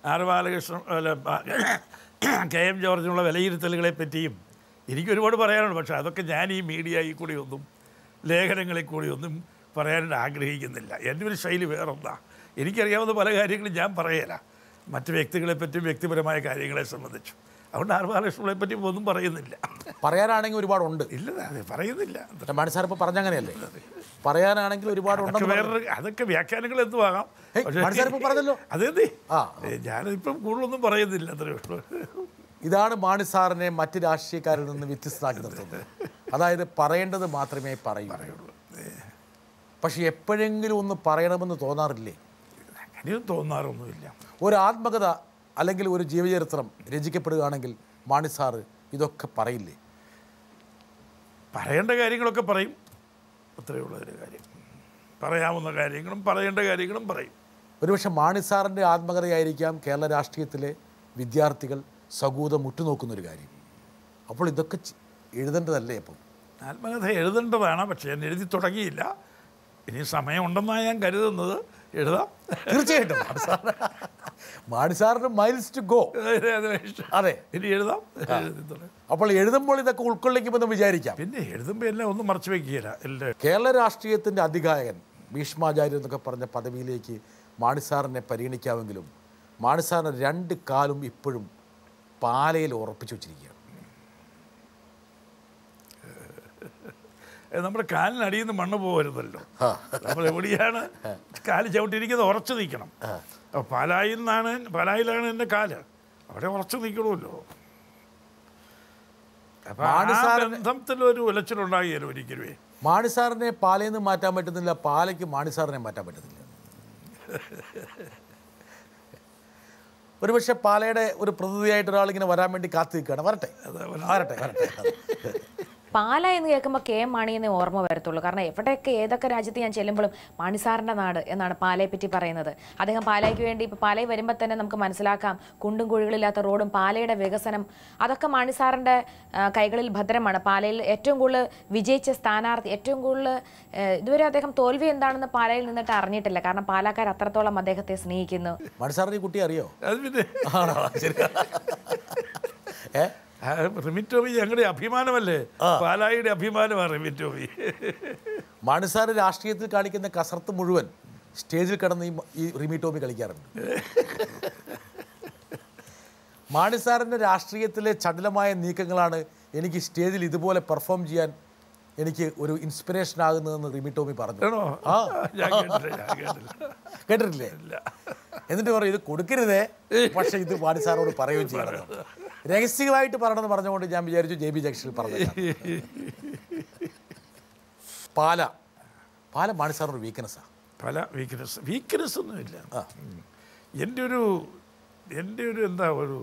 Speaker 2: KM ജോർജിനുള്ള വിലയിരുത്തലുകളെ പറ്റിയും എനിക്കൊരുപാട് പറയാനുണ്ട്. പക്ഷേ അതൊക്കെ ഞാൻ ഈ മീഡിയയിൽ കൂടി ഒന്നും ലേഖനങ്ങളിൽ കൂടി ഒന്നും പറയാനായിട്ട് ആഗ്രഹിക്കുന്നില്ല. എൻ്റെ ഒരു ശൈലി വേറൊന്നാ. എനിക്കറിയാവുന്ന പല കാര്യങ്ങളും ഞാൻ പറയല, മറ്റ് വ്യക്തികളെപ്പറ്റിയും വ്യക്തിപരമായ കാര്യങ്ങളെ സംബന്ധിച്ചു. അതുകൊണ്ട് ആർ ബാലകൃഷ്ണപിള്ളയെ പറ്റി ഒന്നും പറയുന്നില്ല.
Speaker 1: പറയാനാണെങ്കിൽ ഒരുപാടുണ്ട്.
Speaker 2: ഇല്ല, അതെ, പറയുന്നില്ല.
Speaker 1: മാണിസാർ ഇപ്പോൾ പറഞ്ഞങ്ങനെയല്ലേ? പറയാനാണെങ്കിൽ ഒരുപാടുണ്ട്.
Speaker 2: വേറൊരു അതൊക്കെ വ്യാഖ്യാനങ്ങൾ എന്തുവാകാം.
Speaker 1: പറഞ്ഞല്ലോ.
Speaker 2: അതെ, ഞാനിപ്പം കൂടുതലൊന്നും പറയുന്നില്ല. അത്രയേ ഉള്ളൂ.
Speaker 1: ഇതാണ് മാണിസാറിനെ മറ്റ് രാഷ്ട്രീയക്കാരിൽ നിന്ന് വ്യത്യസ്തമാക്കി നിർത്തുന്നത്. അതായത് പറയേണ്ടത് മാത്രമേ പറയുള്ളൂ. പക്ഷെ എപ്പോഴെങ്കിലും ഒന്ന് പറയണമെന്ന് തോന്നാറില്ലേ?
Speaker 2: അങ്ങനെയും തോന്നാറൊന്നുമില്ല.
Speaker 1: ഒരു ആത്മകഥ അല്ലെങ്കിൽ ഒരു ജീവചരിത്രം രചിക്കപ്പെടുകയാണെങ്കിൽ മാണിസാർ ഇതൊക്കെ പറയില്ലേ?
Speaker 2: പറയേണ്ട കാര്യങ്ങളൊക്കെ പറയും. അത്രയേ ഉള്ളൊരു കാര്യം. പറയാവുന്ന കാര്യങ്ങളും പറയേണ്ട കാര്യങ്ങളും പറയും.
Speaker 1: ഒരുപക്ഷെ മാണിസാറിൻ്റെ ആത്മകഥയായിരിക്കാം കേരള രാഷ്ട്രീയത്തിലെ വിദ്യാർത്ഥികൾ സകൂതം ഉറ്റുനോക്കുന്നൊരു കാര്യം. അപ്പോൾ ഇതൊക്കെ എഴുതേണ്ടതല്ലേ? അപ്പം
Speaker 2: ആത്മകഥ എഴുതേണ്ടതാണ്. പക്ഷേ ഞാൻ എഴുതി തുടങ്ങിയില്ല. ഇനി സമയമുണ്ടെന്നാണ് ഞാൻ കരുതുന്നത്. എഴുതാം,
Speaker 1: തീർച്ചയായിട്ടും. മാണിസാറിന് മൈൽസ് ടു ഗോ. അതെ,
Speaker 2: ഇനി എഴുതാം.
Speaker 1: അപ്പോൾ എഴുതുമ്പോൾ ഇതൊക്കെ ഉൾക്കൊള്ളിക്കുമെന്ന് വിചാരിക്കാം.
Speaker 2: പിന്നെ എഴുതുമ്പോൾ എല്ലാം ഒന്നും മറച്ചു വയ്ക്കുകയില്ല.
Speaker 1: കേരള രാഷ്ട്രീയത്തിൻ്റെ അധികായകൻ, ഭീഷ്മാചാര്യൻ എന്നൊക്കെ പറഞ്ഞ പദവിയിലേക്ക് മാണിസാറിനെ പരിഗണിക്കാമെങ്കിലും മാണിസാറിന് 2 കാലും ഇപ്പോഴും പാലയിൽ ഉറപ്പിച്ചു വച്ചിരിക്കുകയാണ്.
Speaker 2: നമ്മുടെ കാലിനടിയിൽ നിന്ന് മണ്ണ് പോകരുതല്ലോ. നമ്മൾ എവിടെയാണ് കാല് ചവിട്ടിയിരിക്കുന്നത് ഉറച്ചു നിൽക്കണം. അപ്പോൾ പാലായിലാണ് എൻ്റെ കാല്. അവിടെ ഉറച്ചു നിൽക്കണമല്ലോ. ബന്ധത്തിലൊരു ഉലച്ചിലുണ്ടാകിയല്ലോ ഒരിക്കലുമേ.
Speaker 1: മാണിസാറിനെ പാലയിൽ നിന്ന് മാറ്റാൻ പറ്റുന്നില്ല, പാലയ്ക്ക് മാണിസാറിനെ മാറ്റാൻ പറ്റുന്നില്ല. ഒരുപക്ഷെ പാലയുടെ ഒരു പ്രതിനിധിയായിട്ട് ഒരാളിങ്ങനെ വരാൻ വേണ്ടി കാത്തു നിൽക്കുകയാണ്. വരട്ടെ.
Speaker 4: പാല എന്ന് കേൾക്കുമ്പോൾ KM മാണിയെന്നേ ഓർമ്മ വരത്തുള്ളൂ. കാരണം എവിടെയൊക്കെ ഏതൊക്കെ രാജ്യത്ത് ഞാൻ ചെല്ലുമ്പോഴും മാണിസാറിൻ്റെ നാട് എന്നാണ് പാലയെ പറ്റി പറയുന്നത്. അദ്ദേഹം പാലയ്ക്ക് വേണ്ടി ഇപ്പോൾ പാലയിൽ വരുമ്പോൾ തന്നെ നമുക്ക് മനസ്സിലാക്കാം, കുണ്ടും കുഴികളില്ലാത്ത റോഡും പാലയുടെ വികസനം അതൊക്കെ മാണിസാറിൻ്റെ കൈകളിൽ ഭദ്രമാണ്. പാലയിൽ ഏറ്റവും കൂടുതൽ വിജയിച്ച സ്ഥാനാർത്ഥി, ഏറ്റവും കൂടുതൽ ഇതുവരെ അദ്ദേഹം തോൽവി എന്താണെന്ന് പാലയിൽ നിന്നിട്ട് അറിഞ്ഞിട്ടില്ല. കാരണം പാലക്കാർ അത്രത്തോളം അദ്ദേഹത്തെ സ്നേഹിക്കുന്നു.
Speaker 1: മാണിസാറിന് കുട്ടി അറിയോ?
Speaker 2: റിമിറ്റോമി ഞങ്ങളുടെ അഭിമാനമല്ലേ? പാലായിയുടെ അഭിമാനമാണ് റിമിറ്റോമി.
Speaker 1: മാണിസാർ രാഷ്ട്രീയത്തിൽ കാണിക്കുന്ന കസർത്ത് മുഴുവൻ സ്റ്റേജിൽ കിടന്ന് ഈ റിമിറ്റോമി കളിക്കാറുണ്ട്. മാണിസാറിൻ്റെ രാഷ്ട്രീയത്തിലെ ചടുലമായ നീക്കങ്ങളാണ് എനിക്ക് സ്റ്റേജിൽ ഇതുപോലെ പെർഫോം ചെയ്യാൻ എനിക്ക് ഒരു ഇൻസ്പിറേഷൻ ആകുന്നതെന്ന് റിമിറ്റോമി പറഞ്ഞു. കേട്ടിട്ടില്ലേ? എന്നിട്ട് പറയും, ഇത് കൊടുക്കരുതേ, പക്ഷേ ഇത് മാണിസാറോട് പറയുകയും ചെയ്യണം. രഹസ്യമായിട്ട് പറയണമെന്ന് പറഞ്ഞുകൊണ്ട് ഞാൻ വിചാരിച്ചു JB ജംഗ്ഷനിൽ പറഞ്ഞു. പാല മാണിസാറിനൊരു വീക്ക്നെസ്സാണ്.
Speaker 2: പല വീക്ക്നെസ്സൊന്നുമില്ല. എൻ്റെ ഒരു എന്താ ഒരു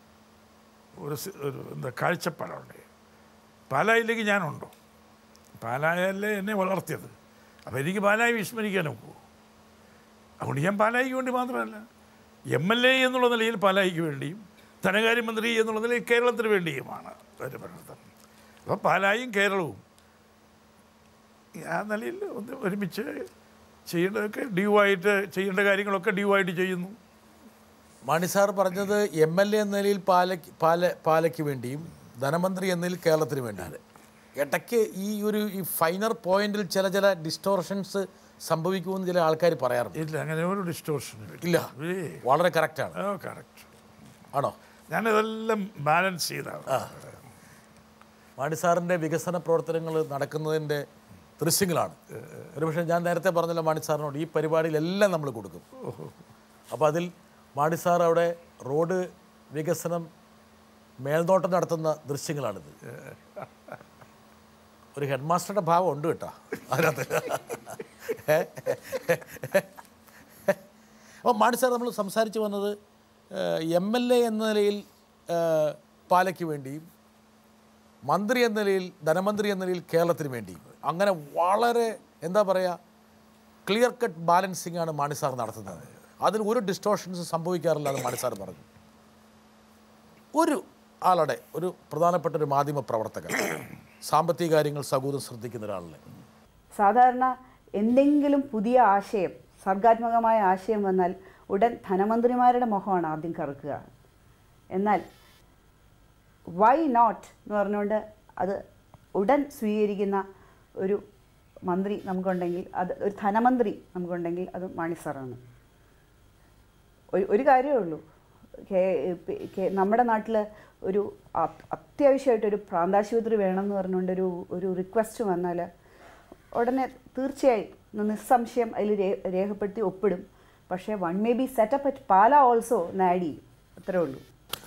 Speaker 2: എന്താ കാഴ്ചപ്പാടുണ്ട്. പാലായിലേക്ക് ഞാനുണ്ടോ? പാലായല്ലേ എന്നെ വളർത്തിയത്. അപ്പോൾ എനിക്ക് പാലായി വിസ്മരിക്കാൻ ഒക്കുമോ? അതുകൊണ്ട് ഞാൻ പാലായിക്ക് വേണ്ടി മാത്രമല്ല, MLA എന്നുള്ള നിലയിൽ പാലായിക്ക് വേണ്ടിയും ധനകാര്യമന്ത്രി എന്നുള്ള നിലയിൽ കേരളത്തിന് വേണ്ടിയുമാണ് ഒരു പ്രവർത്തനം. അപ്പോൾ പാലായും കേരളവും ആ നിലയിൽ ഒന്ന് ഒരുമിച്ച് ചെയ്യേണ്ടതൊക്കെ ഡ്യൂവായിട്ട് ചെയ്യേണ്ട കാര്യങ്ങളൊക്കെ ഡ്യൂവായിട്ട് ചെയ്യുന്നു.
Speaker 1: മാണി സാർ പറഞ്ഞത് MLA എന്ന നിലയിൽ പാലയ്ക്ക് വേണ്ടിയും ധനമന്ത്രി എന്ന നിലയിൽ കേരളത്തിന് വേണ്ടിയാണ്. ഇടയ്ക്ക് ഈ ഫൈനർ പോയിന്റിൽ ചില ഡിസ്റ്റോർഷൻസ് സംഭവിക്കുമെന്ന് ചില ആൾക്കാർ പറയാറുണ്ട്.
Speaker 2: ഇല്ല, അങ്ങനെ ഒരു ഡിസ്റ്റോർഷനും
Speaker 1: ഇല്ല, വളരെ കറക്റ്റാണ്.
Speaker 2: കറക്റ്റ്
Speaker 1: ആണോ?
Speaker 2: ഞാനിതെല്ലാം ബാലൻസ് ചെയ്താണ്.
Speaker 1: മാണി സാറിൻ്റെ വികസന പ്രവർത്തനങ്ങൾ നടക്കുന്നതിൻ്റെ ദൃശ്യങ്ങളാണ്. ഒരുപക്ഷെ ഞാൻ നേരത്തെ പറഞ്ഞല്ലോ മാണി സാറിനോട് ഈ പരിപാടിയിലെല്ലാം നമ്മൾ കൊടുക്കും. അപ്പോൾ അതിൽ മാണി സാർ അവിടെ റോഡ് വികസനം മേൽനോട്ടം നടത്തുന്ന ദൃശ്യങ്ങളാണിത്. ഒരു ഹെഡ് മാസ്റ്ററുടെ ഭാവം ഉണ്ട് കേട്ടോ അതിനകത്ത്. അപ്പോൾ മാണി സാർ നമ്മൾ സംസാരിച്ച് വന്നത് MLA എന്ന നിലയിൽ പാലയ്ക്ക് വേണ്ടിയും മന്ത്രി എന്ന നിലയിൽ ധനമന്ത്രി എന്ന നിലയിൽ കേരളത്തിന് വേണ്ടിയും അങ്ങനെ വളരെ എന്താ പറയുക ക്ലിയർ കട്ട് ബാലൻസിങ് ആണ് മാണി സാർ നടത്തുന്നത്. അതിൽ ഒരു ഡിസ്റ്റോർഷൻസ് സംഭവിക്കാറില്ല എന്ന് മാണി സാർ പറഞ്ഞു. ഒരു ആളുടെ ഒരു പ്രധാനപ്പെട്ട ഒരു മാധ്യമ പ്രവർത്തകൻ സാമ്പത്തിക കാര്യങ്ങൾ സകൂതം ശ്രദ്ധിക്കുന്ന ഒരാളിനെ
Speaker 5: സാധാരണ എന്തെങ്കിലും പുതിയ ആശയം, സർഗാത്മകമായ ആശയം വന്നാൽ ഉടൻ ധനമന്ത്രിമാരുടെ മുഖമാണ് ആദ്യം കറക്കുക. എന്നാൽ വൈ നോട്ട് എന്ന് പറഞ്ഞുകൊണ്ട് അത് ഉടൻ സ്വീകരിക്കുന്ന ഒരു മന്ത്രി നമുക്കുണ്ടെങ്കിൽ, അത് ഒരു ധനമന്ത്രി നമുക്കുണ്ടെങ്കിൽ അത് മാണി സാറാണ്. ഒരു കാര്യമേ ഉള്ളൂ, നമ്മുടെ നാട്ടിൽ ഒരു അത്യാവശ്യമായിട്ടൊരു പ്രാന്താശുപത്രി വേണമെന്ന് പറഞ്ഞുകൊണ്ട് ഒരു റിക്വസ്റ്റ് വന്നാൽ ഉടനെ തീർച്ചയായും നിസ്സംശയം അതിൽ രേഖപ്പെടുത്തി ഒപ്പിടും. പക്ഷേ one may be set up at Pala also എന്ന് ആഡ് ചെയ്യും. അത്രേ ഉള്ളൂ.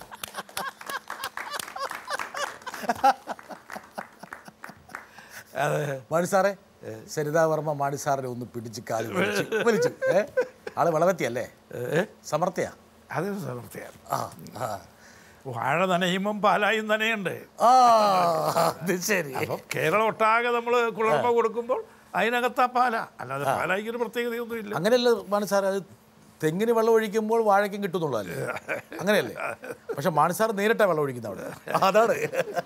Speaker 1: മാണി സാറേ, സരിതാവർമ്മ മാണി സാറിനെ ഒന്ന് പിടിച്ച് കാലിൽ വലിച്ചു. ആള് വളവത്തിയല്ലേ? സമർത്ഥ്യ?
Speaker 2: അത് സമർത്ഥ്യാണ്. വാഴ നനയുമ്പം പാലായും നനയുണ്ട്.
Speaker 1: ശരി.
Speaker 2: അപ്പോൾ കേരളം ഒട്ടാകെ നമ്മൾ കുളിർമ കൊടുക്കുമ്പോൾ അതിനകത്താ പാല, അല്ലാതെ പാലായിക്ക് ഒരു പ്രത്യേകതയൊന്നും ഇല്ല.
Speaker 1: അങ്ങനെയല്ല മാണി സാർ, അത് തെങ്ങിന് വെള്ളം ഒഴിക്കുമ്പോൾ വാഴയ്ക്കും കിട്ടുന്നുള്ളതല്ലേ? അങ്ങനെയല്ലേ? പക്ഷെ മാണി സാർ നേരിട്ടാണ് വെള്ളം ഒഴിക്കുന്നത് അവിടെ. അതാണ്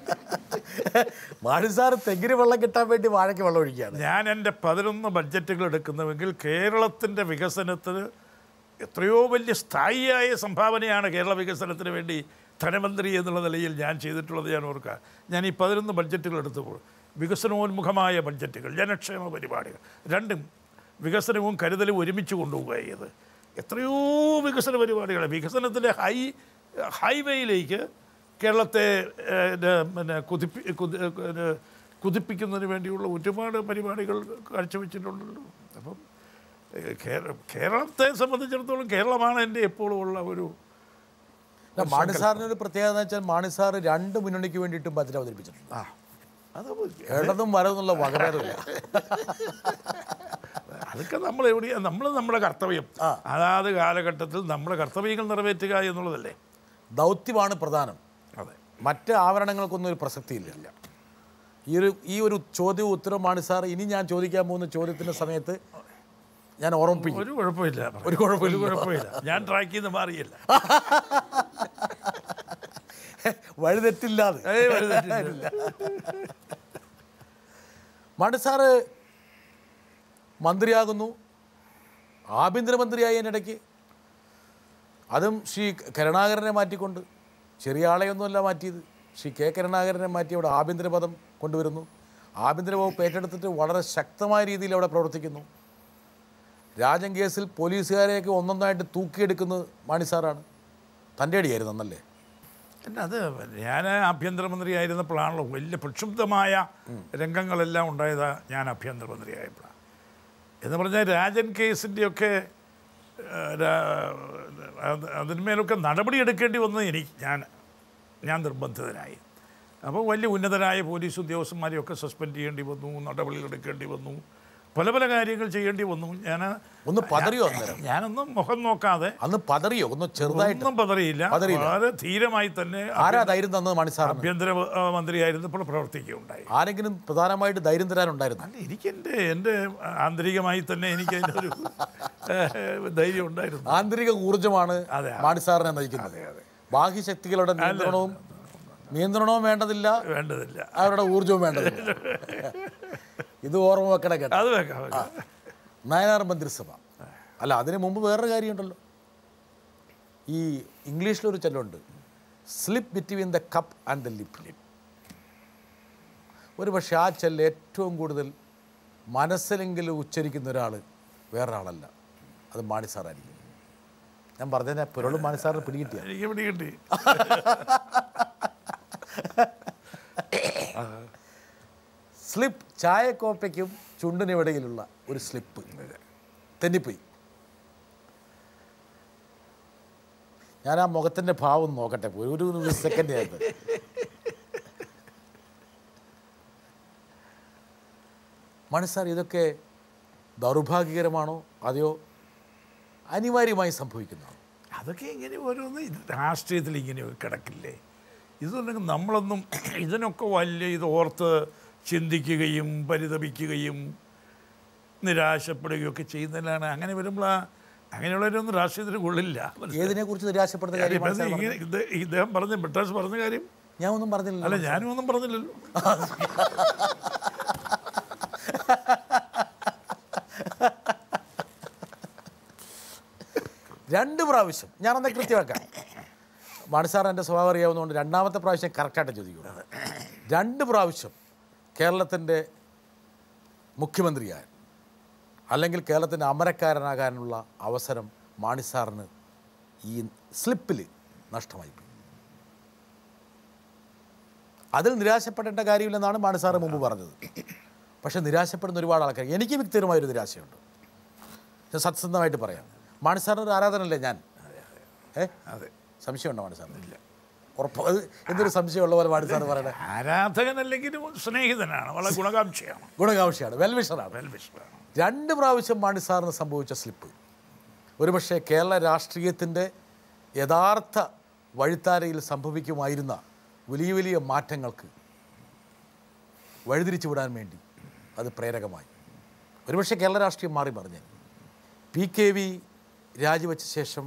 Speaker 1: മാണി സാർ തെങ്ങിന് വെള്ളം കിട്ടാൻ വേണ്ടി വാഴയ്ക്ക് വെള്ളം ഒഴിക്കുകയാണ്.
Speaker 2: ഞാൻ എൻ്റെ 11 ബഡ്ജറ്റുകൾ എടുക്കുന്നുവെങ്കിൽ കേരളത്തിൻ്റെ വികസനത്തിന് എത്രയോ വലിയ സ്ഥായിയായ സംഭാവനയാണ് കേരള വികസനത്തിന് വേണ്ടി ധനമന്ത്രി എന്നുള്ള നിലയിൽ ഞാൻ ചെയ്തിട്ടുള്ളത്. ഞാൻ ഓർക്കുക, ഞാൻ ഈ 11 ബഡ്ജറ്റുകൾ എടുത്തപ്പോൾ വികസനോന്മുഖമായ ബഡ്ജറ്റുകൾ, ജനക്ഷേമ പരിപാടികൾ, രണ്ടും വികസനവും കരുതലും ഒരുമിച്ച് കൊണ്ടുപോവുക ചെയ്ത് എത്രയോ വികസന പരിപാടികൾ, വികസനത്തിൻ്റെ ഹൈവേയിലേക്ക് കേരളത്തെ പിന്നെ കുതിപ്പിക്കുന്നതിന് വേണ്ടിയുള്ള ഒരുപാട് പരിപാടികൾ കാഴ്ചവെച്ചിട്ടുണ്ടല്ലോ. അപ്പം കേരളത്തെ സംബന്ധിച്ചിടത്തോളം കേരളമാണ് എൻ്റെ എപ്പോഴും ഉള്ള ഒരു.
Speaker 1: മാണി സാറിനൊരു പ്രത്യേകത എന്ന് വെച്ചാൽ മാണി സാർ 2 മുന്നണിക്ക് വേണ്ടിയിട്ടും ബജറ്റ് അവതരിപ്പിച്ചിട്ടുണ്ട്.
Speaker 2: അത്
Speaker 1: ഇടതും വലതുന്നുള്ള വകഭേദമില്ല.
Speaker 2: അതൊക്കെ നമ്മൾ എവിടെയാണ്, നമ്മുടെ കർത്തവ്യം അതാത് കാലഘട്ടത്തിൽ നമ്മുടെ കർത്തവ്യങ്ങൾ നിറവേറ്റുക എന്നുള്ളതല്ലേ
Speaker 1: ദൗത്യമാണ് പ്രധാനം.
Speaker 2: അതെ,
Speaker 1: മറ്റ് ആവരണങ്ങൾക്കൊന്നും ഒരു പ്രസക്തിയില്ല. ഈ ഒരു ചോദ്യവും ഉത്തരവും മാണി സാർ ഇനി ഞാൻ ചോദിക്കാൻ പോകുന്ന ചോദ്യത്തിൻ്റെ സമയത്ത് ഞാൻ ഓർമ്മിപ്പിക്കും.
Speaker 2: ഒരു കുഴപ്പമില്ല,
Speaker 1: ഒരു കുഴപ്പമില്ല.
Speaker 2: ഞാൻ ട്രാക്കിൽ നിന്ന് മാറിയില്ല,
Speaker 1: വഴിതെറ്റില്ലാതെ. മാണി സാറ് മന്ത്രിയാകുന്നു, ആഭ്യന്തരമന്ത്രിയായതിനിടയ്ക്ക് അതും ശ്രീ കരുണാകരനെ മാറ്റിക്കൊണ്ട്, ചെറിയ ആളെയൊന്നുമല്ല മാറ്റിയത്, ശ്രീ കെ കരുണാകരനെ മാറ്റി അവിടെ ആഭ്യന്തര പദം കൊണ്ടുവരുന്നു. ആഭ്യന്തര വകുപ്പ് ഏറ്റെടുത്തിട്ട് വളരെ ശക്തമായ രീതിയിൽ അവിടെ പ്രവർത്തിക്കുന്നു. രാജൻ കേസിൽ പോലീസുകാരെയൊക്കെ ഒന്നൊന്നായിട്ട് തൂക്കിയെടുക്കുന്നത് മാണി സാറാണ്. തൻ്റെ അടിയായിരുന്നു എന്നല്ലേ?
Speaker 2: പിന്നെ അത് ഞാൻ ആഭ്യന്തരമന്ത്രി ആയിരുന്നപ്പോഴാണല്ലോ വലിയ പ്രക്ഷുബ്ധമായ രംഗങ്ങളെല്ലാം ഉണ്ടായത്. ഞാൻ ആഭ്യന്തരമന്ത്രിയായപ്പോഴാണ് എന്ന് പറഞ്ഞാൽ രാജൻ കേസിൻ്റെയൊക്കെ അതിന്മേലൊക്കെ നടപടിയെടുക്കേണ്ടി വന്നത് ഞാൻ നിർബന്ധിതനായി. അപ്പോൾ വലിയ ഉന്നതരായ പോലീസ് ഉദ്യോഗസ്ഥന്മാരെയൊക്കെ സസ്പെൻഡ് ചെയ്യേണ്ടി വന്നു, നടപടികളെടുക്കേണ്ടി വന്നു, പല പല കാര്യങ്ങൾ ചെയ്യേണ്ടി വന്നു.
Speaker 1: ഒന്ന് പതറിയോ അന്നേരം?
Speaker 2: ഞാനൊന്നും മുഖം നോക്കാതെ
Speaker 1: അന്ന് പതറിയോ? ഒന്ന് ചെറുതായിട്ട്
Speaker 2: ഒന്നും പതറിയില്ല. വളരെ ധീരമായി തന്നെ.
Speaker 1: ആരാ ധൈര്യം തന്നത്? മാണിസാർ
Speaker 2: ആഭ്യന്തര മന്ത്രിയായിരുന്നപ്പോൾ പ്രവർത്തിക്കുകയുണ്ടായി.
Speaker 1: ആരെങ്കിലും പ്രധാനമായിട്ട് ധൈര്യം തരാനുണ്ടായിരുന്നു?
Speaker 2: അല്ല, എനിക്ക് എൻ്റെ ആന്തരികമായി തന്നെ എനിക്ക് അതിൻ്റെ ഒരു ധൈര്യം ഉണ്ടായിരുന്നു.
Speaker 1: ആന്തരിക ഊർജ്ജമാണ് മാണിസാറിനെ നയിക്കുന്നത്. ബാഹ്യശക്തികളുടെ നിയന്ത്രണവും വേണ്ടതില്ല, അവരുടെ ഊർജ്ജവും വേണ്ടതില്ല. ഇത് ഓർമ്മ വെക്കണ കേട്ടോ.
Speaker 2: അത് വെക്കാം.
Speaker 1: നയനാർ മന്ത്രിസഭ അല്ല, അതിന് മുമ്പ് വേറൊരു കാര്യമുണ്ടല്ലോ. ഈ ഇംഗ്ലീഷിലൊരു ചൊല്ലുണ്ട്, slip between the cup and the lip. ഒരു പക്ഷേ ആ ചൊല്ല് ഏറ്റവും കൂടുതൽ മനസ്സിലെങ്കിലും ഉച്ചരിക്കുന്ന ഒരാൾ വേറൊരാളല്ല, അത് മാണിസാറായിരിക്കും. ഞാൻ പറഞ്ഞ പുരളും മാണിസാറിന് പിടികിട്ടിയ
Speaker 2: പിടികിട്ടി.
Speaker 1: സ്ലിപ്പ്, ചായക്കോപ്പയ്ക്കും ചുണ്ടിനിടയിലുള്ള ഒരു സ്ലിപ്പ് തെന്നിപ്പോയി. ഞാൻ ആ മുഖത്തിൻ്റെ ഭാവം നോക്കട്ടെ, ഒരു സെക്കൻഡ് ആയിട്ട്. മാണിസാർ, ഇതൊക്കെ ദൗർഭാഗ്യകരമാണോ അതെയോ അനിവാര്യമായി സംഭവിക്കുന്നതാണോ?
Speaker 2: അതൊക്കെ ഇങ്ങനെ ഓരോന്ന് രാഷ്ട്രീയത്തിൽ ഇങ്ങനെ കിടക്കില്ലേ? ഇതുണ്ടെങ്കിൽ നമ്മളൊന്നും ഇതിനൊക്കെ വലിയ ഇത് ഓർത്ത് ചിന്തിക്കുകയും പരിതപിക്കുകയും നിരാശപ്പെടുകയും ഒക്കെ ചെയ്യുന്നതിലാണ്. അങ്ങനെ വരുമ്പോൾ അങ്ങനെയുള്ളവരൊന്നും രാഷ്ട്രീയത്തിന് കൊള്ളില്ല.
Speaker 1: ഏതിനെക്കുറിച്ച് നിരാശപ്പെടുന്ന കാര്യം
Speaker 2: ഇദ്ദേഹം പറഞ്ഞ ബ്രിട്ടാസ് പറഞ്ഞ കാര്യം
Speaker 1: ഞാൻ ഒന്നും പറഞ്ഞില്ല.
Speaker 2: അല്ല, ഞാനും ഒന്നും പറഞ്ഞില്ലല്ലോ.
Speaker 1: രണ്ട് പ്രാവശ്യം ഞാനൊന്ന് കൃത്യമാക്കാം. മാണിസാർ എൻ്റെ സ്വഭാവം അറിയാവുന്നതുകൊണ്ട് രണ്ടാമത്തെ പ്രാവശ്യം കറക്റ്റായിട്ട് ചോദിക്കുക. 2 പ്രാവശ്യം കേരളത്തിൻ്റെ മുഖ്യമന്ത്രിയായ അല്ലെങ്കിൽ കേരളത്തിൻ്റെ അമരക്കാരനാകാനുള്ള അവസരം മാണിസാറിന് ഈ സ്ലിപ്പിൽ നഷ്ടമായിപ്പോയി. അതിൽ നിരാശപ്പെടേണ്ട കാര്യമില്ലെന്നാണ് മാണിസാർ മുമ്പ് പറഞ്ഞത്. പക്ഷേ നിരാശപ്പെടുന്ന ഒരുപാട് ആൾക്കാർ, എനിക്ക് വ്യക്തിപരമായൊരു നിരാശയുണ്ട്. ഞാൻ സത്യസന്ധമായിട്ട് പറയാം. മാണിസാറിന് ഒരു ആരാധനല്ലേ ഞാൻ?
Speaker 2: അതെ.
Speaker 1: സംശയമുണ്ടോ മാണിസാറിന്? ഇല്ല, ഉറപ്പ്. എന്തൊരു സംശയമുള്ള പോലെ മാണിസാർ പറയണേ.
Speaker 2: ആരാധകനല്ലെങ്കിലും സ്നേഹിതനാണ്, വളരെ
Speaker 1: ഗുണകാംക്ഷയാണ്, വെൽവിഷറാണ്. 2 പ്രാവശ്യം മാണിസാറിന് സംഭവിച്ച സ്ലിപ്പ് ഒരുപക്ഷെ കേരള രാഷ്ട്രീയത്തിൻ്റെ യഥാർത്ഥ വഴിത്താരയിൽ സംഭവിക്കുമായിരുന്ന വലിയ വലിയ മാറ്റങ്ങൾക്ക് വഴിതിരിച്ചു വിടാൻ വേണ്ടി അത് പ്രേരകമായി. ഒരുപക്ഷെ കേരള രാഷ്ട്രീയം മാറി മറിഞ്ഞ് PKV രാജിവെച്ച ശേഷം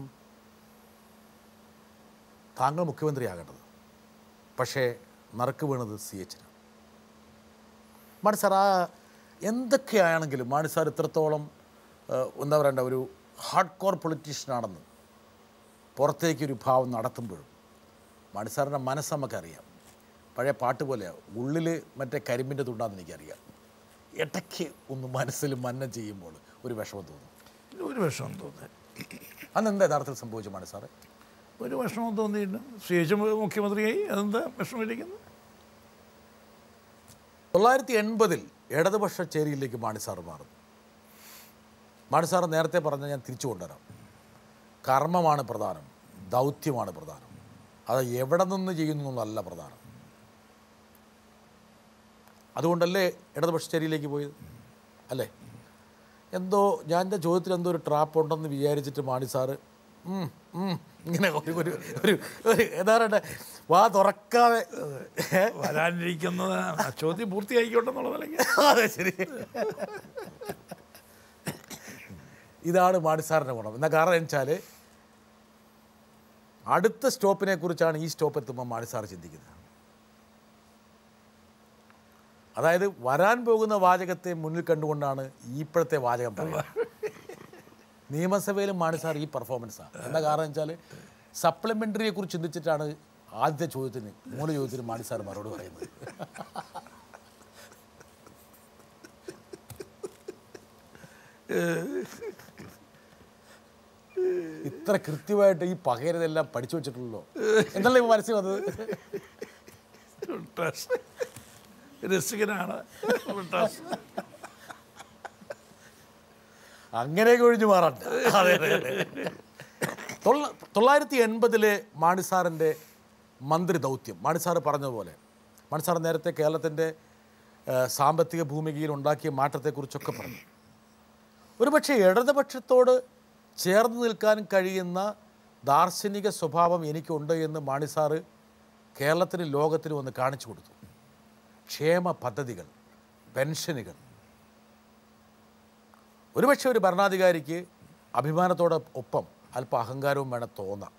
Speaker 1: താങ്കൾ മുഖ്യമന്ത്രിയാകേണ്ടത്, പക്ഷേ നറുക്ക് വീണത് CH. മാണിസാർ എന്തൊക്കെയാണെങ്കിലും മാണിസാർ ഇത്രത്തോളം എന്താ പറയണ്ട ഒരു ഹാർഡ് കോർ പൊളിറ്റീഷ്യനാണെന്ന് പുറത്തേക്കൊരു ഭാവം നടത്തുമ്പോഴും മാണിസാറിൻ്റെ മനസ്സ് നമുക്കറിയാം. പഴയ പാട്ട് പോലെയാണ്, ഉള്ളിൽ മറ്റേ കരിമ്പിൻ്റെ തുണ്ടാന്ന് എനിക്കറിയാം. ഇടയ്ക്ക് ഒന്ന് മനസ്സിൽ മന്നം ചെയ്യുമ്പോൾ ഒരു വിഷമം തോന്നും.
Speaker 2: ഒരു വിഷമം തോന്നി.
Speaker 1: അന്നെന്താ യഥാർത്ഥത്തിൽ സംഭവിച്ചു മാണിസാറെ?
Speaker 2: ഒരു വിഷമം തോന്നിയില്ല. CH മുഖ്യമന്ത്രിയായി, അതെന്താ വിഷമമിരിക്കുന്നു?
Speaker 1: 1980 ഇടതുപക്ഷ ചേരിയിലേക്ക് മാണിസാർ മാറുന്നു. മാണിസാർ നേരത്തെ പറഞ്ഞ ഞാൻ തിരിച്ചു കൊണ്ടുവരാം. കർമ്മമാണ് പ്രധാനം, ദൗത്യമാണ് പ്രധാനം. അത് എവിടെ നിന്ന് ചെയ്യുന്നു എന്നല്ല പ്രധാനം. അതുകൊണ്ടല്ലേ ഇടതുപക്ഷ ചേരിയിലേക്ക് പോയത് അല്ലേ? എന്തോ ഞാൻ എൻ്റെ ചോദ്യത്തിൽ എന്തോ ഒരു ട്രാപ്പ് ഉണ്ടെന്ന് വിചാരിച്ചിട്ട് മാണിസാർ ഇങ്ങനെ ഒരു എന്താ പറയണ്ടേ, വാ തുറക്കാതെ
Speaker 2: വരാനിരിക്കുന്നത് ചോദ്യം പൂർത്തിയായിക്കോട്ടെ എന്നുള്ളതല്ലെങ്കിൽ.
Speaker 1: അതെ, ശരി. ഇതാണ് മാണിസാറിൻ്റെ ഗുണം. എന്നാൽ കാരണം വെച്ചാൽ അടുത്ത സ്റ്റോപ്പിനെ കുറിച്ചാണ് ഈ സ്റ്റോപ്പ് എത്തുമ്പോൾ മാണിസാർ ചിന്തിക്കുന്നത്. അതായത് വരാൻ പോകുന്ന വാചകത്തെ മുന്നിൽ കണ്ടുകൊണ്ടാണ് ഇപ്പോഴത്തെ വാചകം പറയുന്നത്. നിയമസഭയിലും മാണിസാർ ഈ പെർഫോമൻസാണ്. എന്താ കാരണം വെച്ചാൽ സപ്ലിമെൻ്ററിയെ കുറിച്ച് ചിന്തിച്ചിട്ടാണ് ആദ്യത്തെ ചോദ്യത്തിന്, മൂന്ന് ചോദ്യത്തിന് മാണിസാർ മറുപടി പറയുന്നത്. ഇത്ര കൃത്യമായിട്ട് ഈ പകരതെല്ലാം പഠിച്ചു വെച്ചിട്ടുള്ളല്ലോ എന്നല്ലേ ഇപ്പോൾ മനസ്സിൽ വന്നത്?
Speaker 2: രസികനാണ്.
Speaker 1: അങ്ങനെയൊക്കെ ഒഴിഞ്ഞു മാറണ്ട. അതെ അതെ. 1980 മാണിസാറിൻ്റെ മന്ത്രി ദൗത്യം, മാണിസാർ പറഞ്ഞതുപോലെ, മാണിസാർ നേരത്തെ കേരളത്തിൻ്റെ സാമ്പത്തിക ഭൂമികയിൽ ഉണ്ടാക്കിയ മാറ്റത്തെക്കുറിച്ചൊക്കെ പറഞ്ഞു. ഒരുപക്ഷെ ഇടതുപക്ഷത്തോട് ചേർന്ന് നിൽക്കാൻ കഴിയുന്ന ദാർശനിക സ്വഭാവം എനിക്കുണ്ട് എന്ന് മാണി സാറ് കേരളത്തിനും ലോകത്തിനും ഒന്ന് കാണിച്ചു കൊടുത്തു. ക്ഷേമ പദ്ധതികൾ, പെൻഷനുകൾ. ഒരുപക്ഷെ ഒരു ഭരണാധികാരിക്ക് അഭിമാനത്തോടെ ഒപ്പം അല്പം അഹങ്കാരവും വേണം തോന്നാം.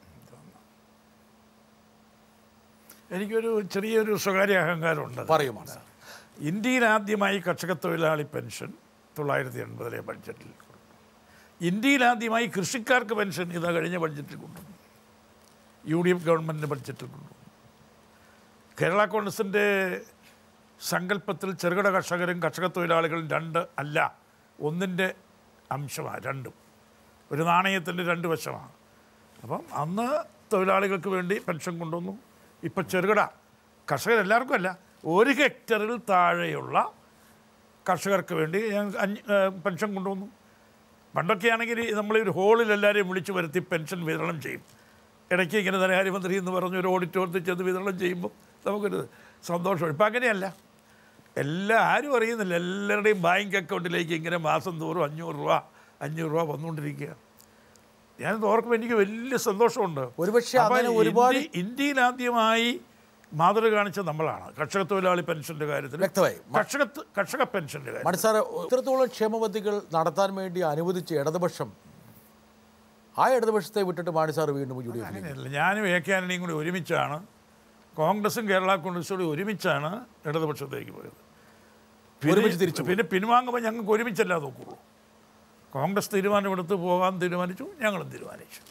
Speaker 2: എനിക്കൊരു ചെറിയൊരു സ്വകാര്യ അഹങ്കാരമുണ്ട്.
Speaker 1: പറയുമാണ് സാർ.
Speaker 2: ഇന്ത്യയിൽ ആദ്യമായി കർഷക തൊഴിലാളി പെൻഷൻ 1980 ബഡ്ജറ്റിൽ. ഇന്ത്യയിൽ ആദ്യമായി കൃഷിക്കാർക്ക് പെൻഷൻ ഇതാ കഴിഞ്ഞ ബഡ്ജറ്റിൽ കൊണ്ടുവന്നു. UDF ഗവൺമെൻറ്റിൻ്റെ ബഡ്ജറ്റിൽ കൊണ്ടുവന്നു. കേരള കോൺഗ്രസിൻ്റെ സങ്കല്പത്തിൽ ചെറുകിട കർഷകരും കർഷക തൊഴിലാളികളും രണ്ട് അല്ല, ഒന്നിൻ്റെ അംശമാണ്. രണ്ടും ഒരു നാണയത്തിൻ്റെ രണ്ട് വശമാണ്. അപ്പം അന്ന് തൊഴിലാളികൾക്ക് വേണ്ടി പെൻഷൻ കൊണ്ടുവന്നു. ഇപ്പം ചെറുകിട കർഷകരെല്ലാവർക്കും അല്ല, 1 ഹെക്ടറിൽ താഴെയുള്ള കർഷകർക്ക് വേണ്ടി പെൻഷൻ കൊണ്ടുവന്നു. പണ്ടൊക്കെ ആണെങ്കിൽ നമ്മൾ ഒരു ഹോളിൽ എല്ലാവരെയും വിളിച്ചു വരുത്തി പെൻഷൻ വിതരണം ചെയ്യും. ഇടയ്ക്ക് ഇങ്ങനെ ധനകാര്യമന്ത്രി എന്ന് പറഞ്ഞ് ഒരു ഓഡിറ്റോറിയത്തിൽ ചെന്ന് വിതരണം ചെയ്യുമ്പോൾ നമുക്കൊരു സന്തോഷം. ഇപ്പം അങ്ങനെയല്ല, ആരും അറിയുന്നില്ല. എല്ലാവരുടെയും ബാങ്ക് അക്കൗണ്ടിലേക്ക് ഇങ്ങനെ മാസം തോറും 500 രൂപ വന്നുകൊണ്ടിരിക്കുക. ഞാനത് ഓർക്കുമ്പോൾ എനിക്ക് വലിയ സന്തോഷമുണ്ട്.
Speaker 1: ഒരുപക്ഷെ ഒരുപാട്
Speaker 2: ഇന്ത്യയിൽ ആദ്യമായി മാതൃക കാണിച്ച നമ്മളാണ് കർഷക തൊഴിലാളി പെൻഷൻ്റെ കാര്യത്തിൽ.
Speaker 1: വ്യക്തമായി
Speaker 2: കർഷക പെൻഷൻ്റെ കാര്യം.
Speaker 1: മാണി സാറ് ഇത്രത്തോളം ക്ഷേമ പദ്ധതികൾ നടത്താൻ വേണ്ടി അനുവദിച്ച ഇടതുപക്ഷം, ആ ഇടതുപക്ഷത്തെ വിട്ടിട്ട് മാണി സാറ് വീണ്ടും UDF.
Speaker 2: അങ്ങനെയല്ല, ഞാനും AK ആന്റണിയും കൂടി ഒരുമിച്ചാണ്, കോൺഗ്രസും കേരള കോൺഗ്രസും കൂടി ഒരുമിച്ചാണ് ഇടതുപക്ഷത്തേക്ക് പോയത്. പിന്നെ പിൻവാങ്ങുമ്പോൾ ഞങ്ങൾക്ക് ഒരുമിച്ചല്ല നോക്കുള്ളൂ. കോൺഗ്രസ് തീരുമാനമെടുത്ത് പോകാൻ തീരുമാനിച്ചു, ഞങ്ങളും തീരുമാനിച്ചു.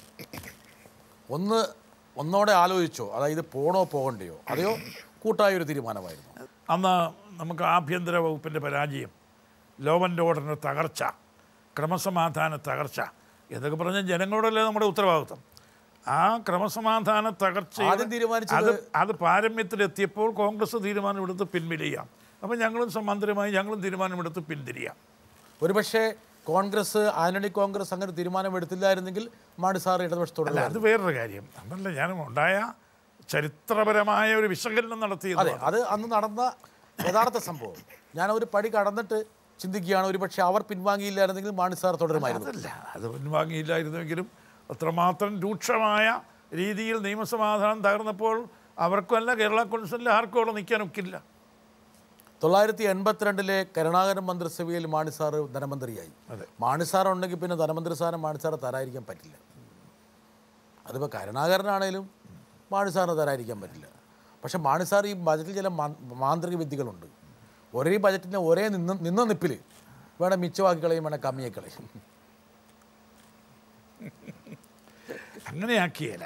Speaker 1: ഒന്നോടെ ആലോചിച്ചോ, അതായത് പോണോ പോകണ്ടയോ, അതെയോ കൂട്ടായൊരു തീരുമാനമായിരുന്നു?
Speaker 2: അന്ന് നമുക്ക് ആഭ്യന്തര വകുപ്പിൻ്റെ പരാജയം, ലോ ആൻഡ് ഓർഡറിൻ്റെ തകർച്ച, ക്രമസമാധാന തകർച്ച എന്നൊക്കെ പറഞ്ഞാൽ ജനങ്ങളോടല്ലേ നമ്മുടെ ഉത്തരവാദിത്വം. ആ ക്രമസമാധാന തകർച്ച അത് പാരമ്യത്തിലെത്തിയപ്പോൾ കോൺഗ്രസ് തീരുമാനമെടുത്ത് പിൻവലിയാം. അപ്പം ഞങ്ങളും സമാന്തരമായി ഞങ്ങളും തീരുമാനമെടുത്ത് പിന്തിരിയാം.
Speaker 1: ഒരുപക്ഷെ കോൺഗ്രസ്, ആന്റണി കോൺഗ്രസ് അങ്ങനെ തീരുമാനമെടുത്തില്ലായിരുന്നെങ്കിൽ മാണി സാർ ഇടതുപക്ഷത്തോടെ.
Speaker 2: അത് വേറൊരു കാര്യം. അതല്ല, ഞാൻ ഉണ്ടായ ചരിത്രപരമായ ഒരു വിശകലനം നടത്തിയത്.
Speaker 1: അതെ, അത് അന്ന് നടന്ന യഥാർത്ഥ സംഭവം. ഞാൻ ഒരു പടി കടന്നിട്ട് ചിന്തിക്കുകയാണ്, ഒരുപക്ഷെ അവർ പിൻവാങ്ങിയില്ലായിരുന്നെങ്കിൽ മാണി സാർ തുടരുമായിരുന്നു.
Speaker 2: അതല്ല, അത് പിൻവാങ്ങിയില്ലായിരുന്നെങ്കിലും അത്രമാത്രം രൂക്ഷമായ രീതിയിൽ നിയമസമാധാനം തകർന്നപ്പോൾ അവർക്കുമല്ല കേരള കോൺഗ്രസിലെ ആർക്കും അവിടെ നിൽക്കാനൊക്കില്ല.
Speaker 1: 1982 കരുണാകരൻ മന്ത്രിസഭയിൽ മാണി സാറ് ധനമന്ത്രിയായി. മാണി സാർ ഉണ്ടെങ്കിൽ പിന്നെ ധനമന്ത്രി സ്ഥാനം മാണി സാറ് തരാതിരിക്കാൻ പറ്റില്ല. അതിപ്പോൾ കരുണാകരനാണേലും മാണി സാറിന് തരാതിരിക്കാൻ പറ്റില്ല. പക്ഷെ മാണി സാർ ഈ ബജറ്റിൽ ചില മാന്ത്രിക വിദ്യകളുണ്ട്. ഒരേ ബജറ്റിനെ ഒരേ നിന്ന നിപ്പിൽ വേണം മിച്ചമാക്കി കളയും, വേണം കമ്മിയാക്കി കളയും.
Speaker 2: അങ്ങനെയാക്കിയില്ല.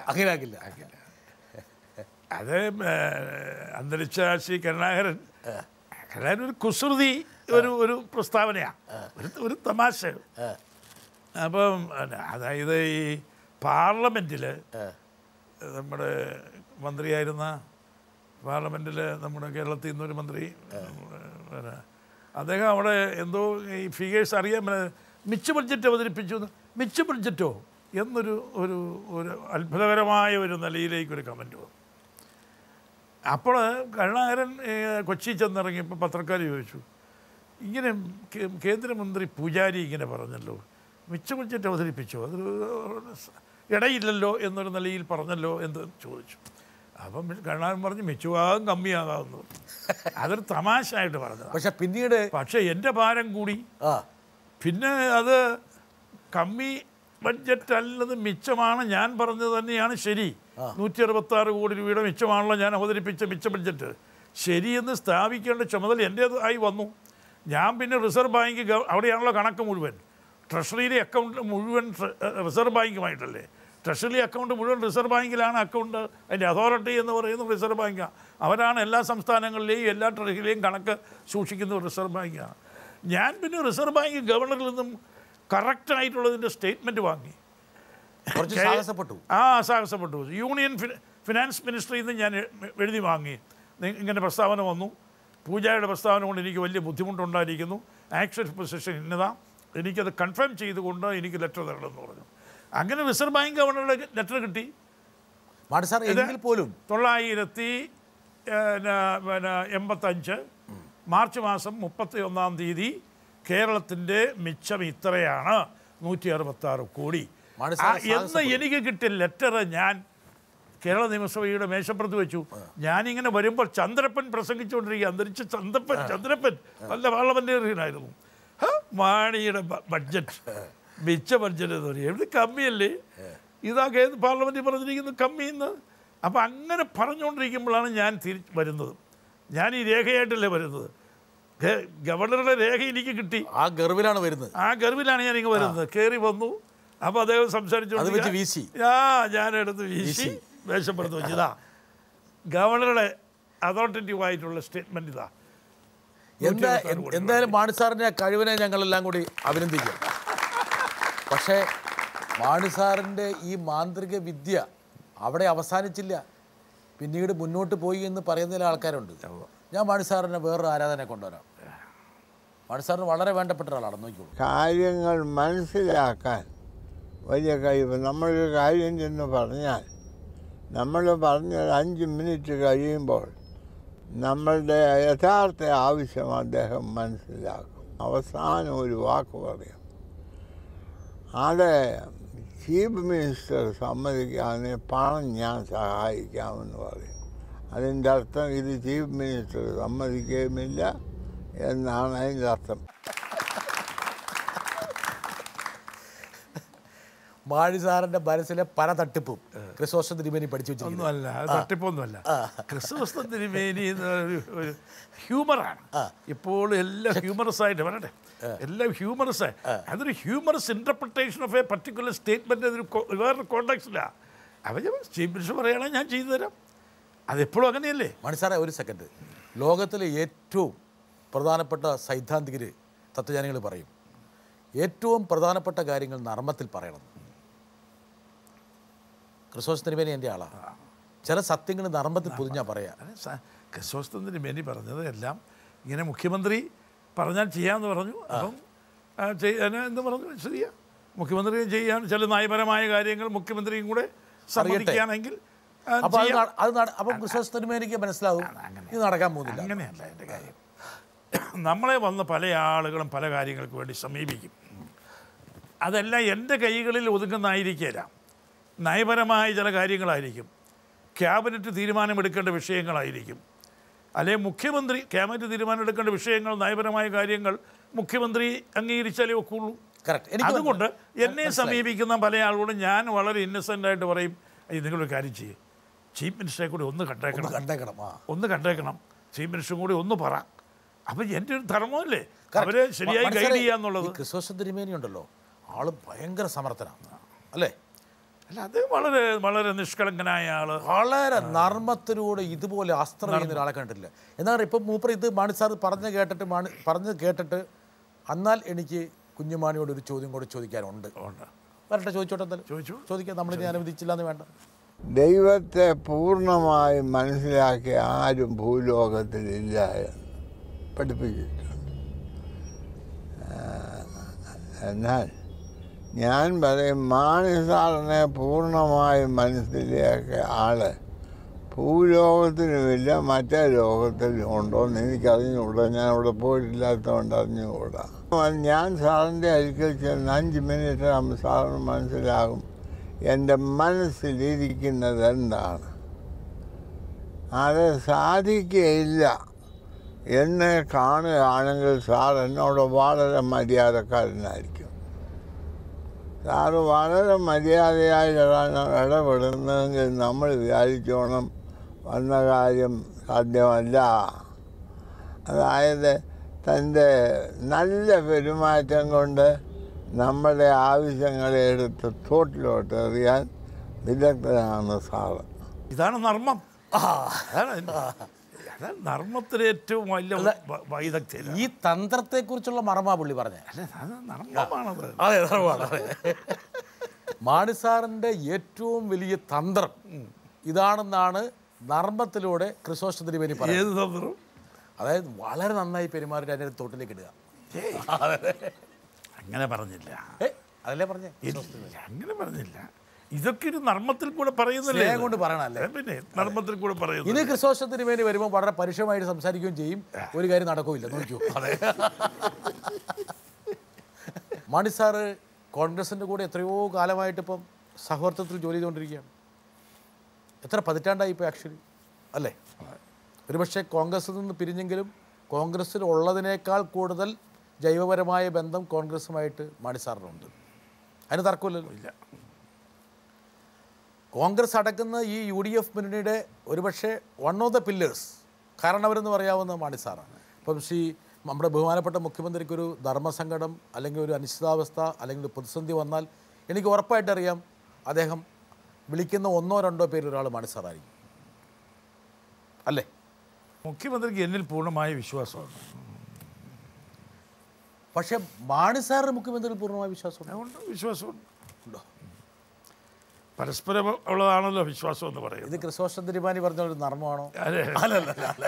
Speaker 2: അത് അന്തരിച്ച ശ്രീ കരുണാകരൻ ഒരു കുസൃതി ഒരു പ്രസ്താവനയാണ്, ഒരു തമാശ. അപ്പം അതായത് ഈ പാർലമെൻറ്റിൽ നമ്മുടെ മന്ത്രിയായിരുന്ന പാർലമെൻറ്റിൽ നമ്മുടെ കേരളത്തിൽ നിന്നൊരു മന്ത്രി, അദ്ദേഹം അവിടെ എന്തോ ഈ ഫിഗേഴ്സ് അറിയാൻ മിച്ച ബഡ്ജറ്റ് അവതരിപ്പിച്ചു. മിച്ച ബഡ്ജറ്റോ എന്നൊരു അത്ഭുതകരമായ ഒരു നിലയിലേക്കൊരു കമൻറ്റ് വന്നു. അപ്പോൾ കരുണാകരൻ കൊച്ചി ചെന്നിറങ്ങിയപ്പോൾ പത്രക്കാർ ചോദിച്ചു, ഇങ്ങനെ കേന്ദ്രമന്ത്രി പൂജാരി ഇങ്ങനെ പറഞ്ഞല്ലോ, മിച്ച ബഡ്ജറ്റ് അവതരിപ്പിച്ചോ, അതൊരു ഇടയില്ലല്ലോ എന്നൊരു നിലയിൽ പറഞ്ഞല്ലോ എന്ന് ചോദിച്ചു. അപ്പം കരുണാകരൻ പറഞ്ഞു മിച്ചവാകും കമ്മിയാകാമെന്ന്. അതൊരു തമാശയായിട്ട് പറഞ്ഞത്. പക്ഷേ എൻ്റെ ഭാരം കൂടി. പിന്നെ അത് കമ്മി ബഡ്ജറ്റ് അല്ലത് മിച്ചമാണ്, ഞാൻ പറഞ്ഞത് തന്നെയാണ് ശരി. 166 കോടി രൂപയുടെ മിച്ചമാണല്ലോ ഞാൻ അവതരിപ്പിച്ച മിച്ച ബഡ്ജറ്റ്. ശരിയെന്ന് സ്ഥാപിക്കേണ്ട ചുമതല എൻ്റേതായി വന്നു. ഞാൻ പിന്നെ റിസർവ് ബാങ്ക്, അവിടെയാണല്ലോ കണക്ക് മുഴുവൻ, ട്രഷറിയിലെ അക്കൗണ്ട് മുഴുവൻ റിസർവ് ബാങ്കുമായിട്ടല്ലേ. ട്രഷറി അക്കൗണ്ട് മുഴുവൻ റിസർവ് ബാങ്കിലാണ് അക്കൗണ്ട്. അതിൻ്റെ അതോറിറ്റി എന്ന് പറയുന്നത് റിസർവ് ബാങ്കാണ്. അവരാണ് എല്ലാ സംസ്ഥാനങ്ങളിലെയും എല്ലാ ട്രഷറിയിലെയും കണക്ക് സൂക്ഷിക്കുന്നത് റിസർവ് ബാങ്കാണ്. ഞാൻ പിന്നെ റിസർവ് ബാങ്ക് ഗവർണറിൽ നിന്നും കറക്റ്റായിട്ടുള്ളതിൻ്റെ സ്റ്റേറ്റ്മെൻറ്റ് വാങ്ങി. സാഹസപ്പെട്ടു. യൂണിയൻ ഫിനാൻസ് മിനിസ്ട്രിയിൽ നിന്ന് ഞാൻ എഴുതി വാങ്ങി, ഇങ്ങനെ പ്രസ്താവന വന്നു, പൂജയുടെ പ്രസ്താവന കൊണ്ട് എനിക്ക് വലിയ ബുദ്ധിമുട്ടുണ്ടായിരിക്കുന്നു, ആക്ഷൻ പൊസിഷൻ ഇന്നതാ, എനിക്കത് കൺഫേം ചെയ്തുകൊണ്ട് എനിക്ക് ലെറ്റർ തരണമെന്ന് പറഞ്ഞു. അങ്ങനെ റിസർവ് ബാങ്ക് ഗവർണറുടെ ലെറ്റർ കിട്ടി. 1985 മാർച്ച് മാസം 31-ാം തീയതി കേരളത്തിൻ്റെ മിച്ചം ഇത്രയാണ് 166 കോടി എന്ന് എനിക്ക് കിട്ടിയ ലെറ്റർ ഞാൻ കേരള നിയമസഭയുടെ മേശപ്പുറത്ത് വെച്ചു. ഞാനിങ്ങനെ വരുമ്പോൾ ചന്ദ്രപ്പൻ പ്രസംഗിച്ചുകൊണ്ടിരിക്കുക. അന്തരിച്ച ചന്ദ്രപ്പൻ നല്ല പാർലമെന്റേറിയനായിരുന്നു. മാണിയുടെ ബഡ്ജറ്റ് മിച്ച ബഡ്ജറ്റ് എന്ന് പറയും. എവിടെ കമ്മിയല്ലേ ഇതാകെ പാർലമെന്റിൽ പറഞ്ഞിരിക്കുന്നത് കമ്മിന്ന്. അപ്പം അങ്ങനെ പറഞ്ഞുകൊണ്ടിരിക്കുമ്പോഴാണ് ഞാൻ വരുന്നത്. ഞാൻ ഈ രേഖയായിട്ടല്ലേ വരുന്നത്. ഗവർണറുടെ രേഖ എനിക്ക് കിട്ടി.
Speaker 1: ആ ഗർവിലാണ് വരുന്നത്.
Speaker 2: ആ ഗർവിലാണ് ഞാനിങ്ങ് വരുന്നത്. കയറി വന്നു. അപ്പോൾ അദ്ദേഹം സംസാരിച്ചു. ഞാനെടുത്ത് വീശി മേശപ്പുറത്ത് വെച്ചതാ ഗവർണറുടെ അതോറിറ്റേറ്റീവായിട്ടുള്ള സ്റ്റേറ്റ്മെൻറ്റ് ഇതാ.
Speaker 1: എന്തായാലും മാണി സാറിൻ്റെ കഴിവിനെ ഞങ്ങളെല്ലാം കൂടി അഭിനന്ദിക്കും. പക്ഷേ മാണി സാറിൻ്റെ ഈ മാന്ത്രിക വിദ്യ അവിടെ അവസാനിച്ചില്ല, പിന്നീട് മുന്നോട്ട് പോയി എന്ന് പറയുന്ന ചില ആൾക്കാരുണ്ട്. ഞാൻ മാണി സാറിനെ വേറൊരു ആരാധനയെ കൊണ്ടുവരാം. മാണി സാറിന് വളരെ വേണ്ടപ്പെട്ട ഒരാളാണ്. നോക്കിക്കോളൂ.
Speaker 6: കാര്യങ്ങൾ മനസ്സിലാക്കാൻ വലിയ കഴിവ്. നമ്മളൊരു കാര്യം ചെന്ന് പറഞ്ഞാൽ നമ്മൾ പറഞ്ഞ 5 മിനിറ്റ് കഴിയുമ്പോൾ നമ്മളുടെ യഥാർത്ഥ ആവശ്യം അദ്ദേഹം മനസ്സിലാക്കും. അവസാനം ഒരു വാക്ക് പറയും. അത് ചീഫ് മിനിസ്റ്റർ സമ്മതിക്കാതെ പണം ഞാൻ സഹായിക്കാമെന്ന് പറയും. അതിൻ്റെ അർത്ഥം ഇത് ചീഫ് മിനിസ്റ്റർ സമ്മതിക്കുകയുമില്ല എന്നാണ് അതിൻ്റെ അർത്ഥം.
Speaker 1: മാണി സാറിൻ്റെ മനസ്സിലെ പല തട്ടിപ്പും ക്രിസോസ്റ്റം തിരുമേനി പഠിച്ചു വെച്ചിരിക്കുന്നു.
Speaker 2: ഒന്നുമല്ല, തട്ടിപ്പൊന്നുമല്ല. ക്രിസോസ്റ്റം തിരുമേനി ഒരു ഹ്യൂമറാണ്. ഇപ്പോൾ എല്ലാം ഹ്യൂമറസ് ആയിട്ട് വരട്ടെ, എല്ലാം ഹ്യൂമറസ്. അതൊരു humorous interpretation of a particular statement. അതൊരു വേറൊരു കോണ്ടാക്സിലാണ്. അവർ ചീഫ് മിനിസ്റ്റർ പറയുകയാണെങ്കിൽ ഞാൻ ചെയ്തു തരാം. അതെപ്പോഴും അങ്ങനെയല്ലേ.
Speaker 1: മാണി സാറേ, ഒരു സെക്കൻഡ്. ലോകത്തിലെ ഏറ്റവും പ്രധാനപ്പെട്ട സൈദ്ധാന്തികർ, തത്വജ്ഞാനികൾ പറയും ഏറ്റവും പ്രധാനപ്പെട്ട കാര്യങ്ങൾ നർമ്മത്തിൽ പറയണം. ക്രിസോസ്റ്റം തിരുമേനി എൻ്റെ ആളാണ്. ചില സത്യങ്ങൾ നർമ്മത്തിൽ പൊതിഞ്ഞാൽ പറയാം.
Speaker 2: ക്രിസോസ്റ്റം തിരുമേനി പറഞ്ഞത് എല്ലാം ഇങ്ങനെ മുഖ്യമന്ത്രി പറഞ്ഞാൽ ചെയ്യാമെന്ന് പറഞ്ഞു. അപ്പം എന്ത് പറഞ്ഞു? ശരിയാ, മുഖ്യമന്ത്രി ചെയ്യാൻ ചില നയപരമായ കാര്യങ്ങൾ മുഖ്യമന്ത്രിയും കൂടെ സമ്മതിക്കുകയാണെങ്കിൽ
Speaker 1: അപ്പം ക്രിസോസ്റ്റം തിരുമേനിക്ക് മനസ്സിലാവും ഇത് നടക്കാൻ പോകുന്നില്ല.
Speaker 2: അങ്ങനെയല്ല എൻ്റെ കാര്യം. നമ്മളെ വന്ന് പല ആളുകളും പല കാര്യങ്ങൾക്ക് വേണ്ടി സമീപിക്കും. അതെല്ലാം എൻ്റെ കൈകളിൽ ഒതുങ്ങുന്നതായിരിക്കില്ല. നയപരമായ ചില കാര്യങ്ങളായിരിക്കും, ക്യാബിനറ്റ് തീരുമാനമെടുക്കേണ്ട വിഷയങ്ങളായിരിക്കും, അല്ലെങ്കിൽ മുഖ്യമന്ത്രി ക്യാബിനറ്റ് തീരുമാനമെടുക്കേണ്ട വിഷയങ്ങൾ, നയപരമായ കാര്യങ്ങൾ മുഖ്യമന്ത്രി അംഗീകരിച്ചാലേ ഒക്കുള്ളൂ. അതുകൊണ്ട് എന്നെ സമീപിക്കുന്ന പല ആളുകളും ഞാൻ വളരെ ഇന്നസെൻ്റായിട്ട് പറയും, നിങ്ങളൊരു കാര്യം ചെയ്യും, ചീഫ് മിനിസ്റ്ററെ കൂടി ഒന്ന് കണ്ടേക്കണം, ചീഫ് മിനിസ്റ്ററും കൂടി ഒന്ന് പറ. അപ്പം എൻ്റെ ഒരു ധർമ്മമല്ലേ അവരെ ശരിയായി ഗൈഡ് ചെയ്യാന്നുള്ളത്.
Speaker 1: ക്രിസോസ്റ്റം തിരുമേനി ഉണ്ടല്ലോ, ആള് ഭയങ്കര സമർത്ഥനാണ് അല്ലേ?
Speaker 2: അല്ല, അത് വളരെ വളരെ നിഷ്കളങ്കനായ ആള്,
Speaker 1: വളരെ നർമ്മത്തിലൂടെ ഇതുപോലെ അസ്ത്രം ചെയ്യുന്ന ഒരാളെ കണ്ടിട്ടില്ല. എന്നാൽ ഇപ്പം മൂപ്പർ ഇത് മാണി സാർ പറഞ്ഞ് കേട്ടിട്ട് എന്നാൽ എനിക്ക് കുഞ്ഞുമാണിയോട് ഒരു ചോദ്യം കൂടി ചോദിക്കാനുണ്ട്. വരട്ടെ, ചോദിച്ചോട്ടെ. എന്തായാലും ചോദിക്കാം. നമ്മളിനി അനുവദിച്ചില്ല എന്ന് വേണ്ട.
Speaker 6: ദൈവത്തെ പൂർണ്ണമായി മനസ്സിലാക്കിയ ആരും ഭൂലോകത്തിലില്ല എന്ന് പഠിപ്പിച്ചിട്ടുണ്ട്. എന്നാൽ ഞാൻ പറയും, മാണി സാറിനെ പൂർണ്ണമായി മനസ്സിലാക്കിയ ആള് ഭൂലോകത്തിനുമില്ല, മറ്റേ ലോകത്തിലും ഉണ്ടോ എന്ന് എനിക്കറിഞ്ഞുകൂടാ. ഞാൻ അവിടെ പോയിട്ടില്ലാത്തതുകൊണ്ട് അറിഞ്ഞുകൂടാ. ഞാൻ സാറിൻ്റെ അടുക്കൽ ചെന്ന് 5 മിനിറ്റ് ആകുമ്പോൾ സാറിന് മനസ്സിലാകും എൻ്റെ മനസ്സിലിരിക്കുന്നത് എന്താണ്. അത് സാധിക്കുകയില്ല എന്നെ കാണുകയാണെങ്കിൽ സാർ എന്നോട് വളരെ മര്യാദക്കാരനായിരിക്കും. സാറ് വളരെ മര്യാദയായി ഇടപെടുന്നതെങ്കിൽ നമ്മൾ വിചാരിച്ചോണം വന്ന കാര്യം സാധ്യമല്ല. അതായത് തൻ്റെ നല്ല പെരുമാറ്റം കൊണ്ട് നമ്മുടെ ആവശ്യങ്ങളെ എടുത്ത് തോട്ടിലോട്ട് എറിയാൻ വിദഗ്ധനാണ് സാറ്.
Speaker 2: ഇതാണ് നർമ്മം. നർമ്മത്തിലെ ഏറ്റവും വലിയ വൈദഗ്ധ്യത.
Speaker 1: ഈ തന്ത്രത്തെക്കുറിച്ചുള്ള മർമ്മ പുള്ളി പറഞ്ഞ
Speaker 2: നർമ്മമാണത്.
Speaker 1: അതെ, നർമ്മമാണ്. മാണി സാറിൻ്റെ ഏറ്റവും വലിയ തന്ത്രം ഇതാണെന്നാണ് നർമ്മത്തിലൂടെ ക്രിസോസ്റ്റം തിരുമേനി പറയുന്നത്.
Speaker 2: ഏത് തന്ത്രം?
Speaker 1: അതായത് വളരെ നന്നായി പെരുമാറി അതിൻ്റെ തോട്ടിലേക്ക് ഇടുക.
Speaker 2: അങ്ങനെ പറഞ്ഞില്ല.
Speaker 1: അതല്ലേ പറഞ്ഞേ?
Speaker 2: അങ്ങനെ പറഞ്ഞില്ല. ഇതൊക്കെ ഒരു നർമ്മത്തിൽ കൂടെ പറയുന്നില്ലേ?
Speaker 1: സ്നേഹം കൊണ്ട് പറയണല്ലേ?
Speaker 2: പിന്നെ നർമ്മത്തിൽ കൂടെ പറയുന്നു.
Speaker 1: ഇനി ക്രിസോസ്റ്റത്തിന് വേണ്ടി വരുമ്പോൾ വളരെ പരുഷമായിട്ട് സംസാരിക്കുകയും ചെയ്യും. ഒരു കാര്യം നടക്കില്ല, നോക്കൂ. അതെ, മാണി സാറ് കോൺഗ്രസിൻ്റെ കൂടെ എത്രയോ കാലമായിട്ട് ഇപ്പം സഹവർത്തത്തിൽ ജോലി ചെയ്തുകൊണ്ടിരിക്കുകയാണ്. എത്ര പതിറ്റാണ്ടായി ഇപ്പോൾ ആക്ച്വലി, അല്ലേ? ഒരുപക്ഷെ കോൺഗ്രസിൽ നിന്ന് പിരിഞ്ഞെങ്കിലും കോൺഗ്രസ്സിൽ ഉള്ളതിനേക്കാൾ കൂടുതൽ ജൈവപരമായ ബന്ധം കോൺഗ്രസുമായിട്ട് മാണി സാറിനുണ്ട്. അതിന് തർക്കമില്ലല്ലോ. ഇല്ല. കോൺഗ്രസ് അടക്കുന്ന ഈ UDF മുന്നണിയുടെ ഒരുപക്ഷെ വൺ ഓഫ് ദ പില്ലേഴ്സ് കാരണവരെന്ന് പറയാവുന്ന മാണി സാറാണ്. ഇപ്പം നമ്മുടെ ബഹുമാനപ്പെട്ട മുഖ്യമന്ത്രിക്കൊരു ധർമ്മസങ്കടം അല്ലെങ്കിൽ ഒരു അനിശ്ചിതാവസ്ഥ അല്ലെങ്കിൽ ഒരു പ്രതിസന്ധി വന്നാൽ എനിക്ക് ഉറപ്പായിട്ടറിയാം അദ്ദേഹം വിളിക്കുന്ന 1-2 പേരിൽ ഒരാൾ മാണി സാറായിരിക്കും, അല്ലേ?
Speaker 2: മുഖ്യമന്ത്രിക്ക് എന്നിൽ പൂർണ്ണമായ വിശ്വാസമാണ്.
Speaker 1: പക്ഷേ മാണി സാറിന് മുഖ്യമന്ത്രിയിൽ പൂർണ്ണമായ വിശ്വാസമുണ്ട്.
Speaker 2: വിശ്വാസമുണ്ട്. പരസ്പരം ഉള്ളതാണല്ലോ വിശ്വാസം എന്ന് പറയുന്നത്.
Speaker 1: ഇത് ക്രിസോസ്റ്റം തിരുമാനി പറഞ്ഞ ഒരു നർമ്മമാണോ?
Speaker 2: അല്ലല്ല.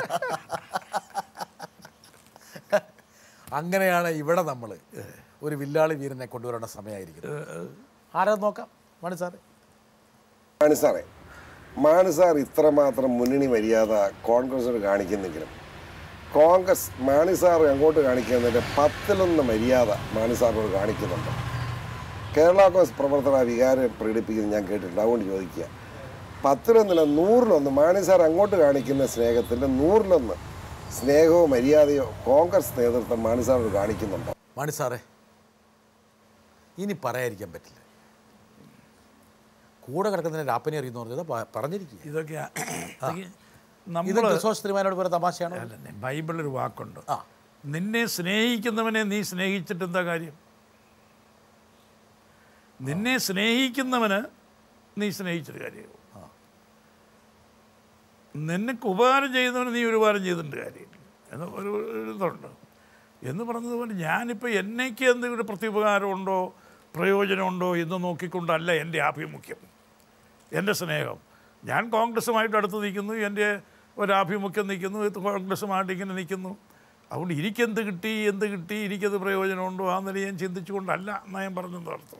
Speaker 1: അങ്ങനെയാണ് ഇവിടെ നമ്മൾ ഒരു വില്ലാളി വീരനെ കൊണ്ടുവരേണ്ട സമയമായിരിക്കുന്നത്. ആരാ നോക്കാം? മാണി സാറേ.
Speaker 7: മാണി സാർ ഇത്രമാത്രം മുന്നണി മര്യാദ കോൺഗ്രസിനോട് കാണിക്കുന്നെങ്കിലും കോൺഗ്രസ് മാണി സാർ അങ്ങോട്ട് കാണിക്കുന്നതിൻ്റെ 10-1 മര്യാദ മാണി സാറിനോട് കാണിക്കുന്നുണ്ട്. കേരള കോൺഗ്രസ് പ്രവർത്തന വികാരം പ്രകടിപ്പിക്കുന്നത് ഞാൻ കേട്ടിട്ടുണ്ട്. അതുകൊണ്ട് ചോദിക്കുക, 10-1 100-1 മാണി സാർ അങ്ങോട്ട് കാണിക്കുന്ന സ്നേഹത്തിൻ്റെ 100-1 സ്നേഹമോ മര്യാദയോ കോൺഗ്രസ് നേതൃത്വം മാണി സാറിനോട് കാണിക്കുന്നുണ്ടോ?
Speaker 1: മാണി സാറേ, ഇനി പറയാതിരിക്കാൻ പറ്റില്ല. കൂടെ കിടക്കുന്നതിന് രാപ്പനെ അറിയുന്നു പറഞ്ഞത് പറഞ്ഞിരിക്കുക.
Speaker 2: ഇതൊക്കെ
Speaker 1: ഇത് ക്രിസോസ്റ്റം തിരുമാനിയോട് പറയുന്ന തമാശയാണ്.
Speaker 2: ബൈബിളിലൊരു വാക്കുണ്ട്, നിന്നെ സ്നേഹിക്കുന്നവനെ നീ സ്നേഹിച്ചിട്ട് എന്താ കാര്യം? നിന്നെ സ്നേഹിക്കുന്നവന് നീ സ്നേഹിച്ചൊരു കാര്യമോ? നിനക്ക് ഉപകാരം ചെയ്യുന്നവന് നീ ഒരു ഉപകാരം ചെയ്തിട്ടുണ്ട് കാര്യം എന്ന് ഒരു ഇതുണ്ട്. എന്ന് പറഞ്ഞതുപോലെ ഞാനിപ്പോൾ എന്നേക്ക് എന്തെങ്കിലും പ്രത്യുപകാരമുണ്ടോ പ്രയോജനമുണ്ടോ എന്ന് നോക്കിക്കൊണ്ടല്ല എൻ്റെ ആഭിമുഖ്യം, എൻ്റെ സ്നേഹം. ഞാൻ കോൺഗ്രസുമായിട്ട് അടുത്ത് നിൽക്കുന്നു, എൻ്റെ ഒരാഭിമുഖ്യം നിൽക്കുന്നു, കോൺഗ്രസുമായിട്ട് ഇങ്ങനെ നിൽക്കുന്നു. അതുകൊണ്ട് എനിക്കെന്ത് കിട്ടി എനിക്കത് പ്രയോജനമുണ്ടോ ആ നില ഞാൻ ചിന്തിച്ചുകൊണ്ടല്ല എന്നാ ഞാൻ പറഞ്ഞത് അർത്ഥം.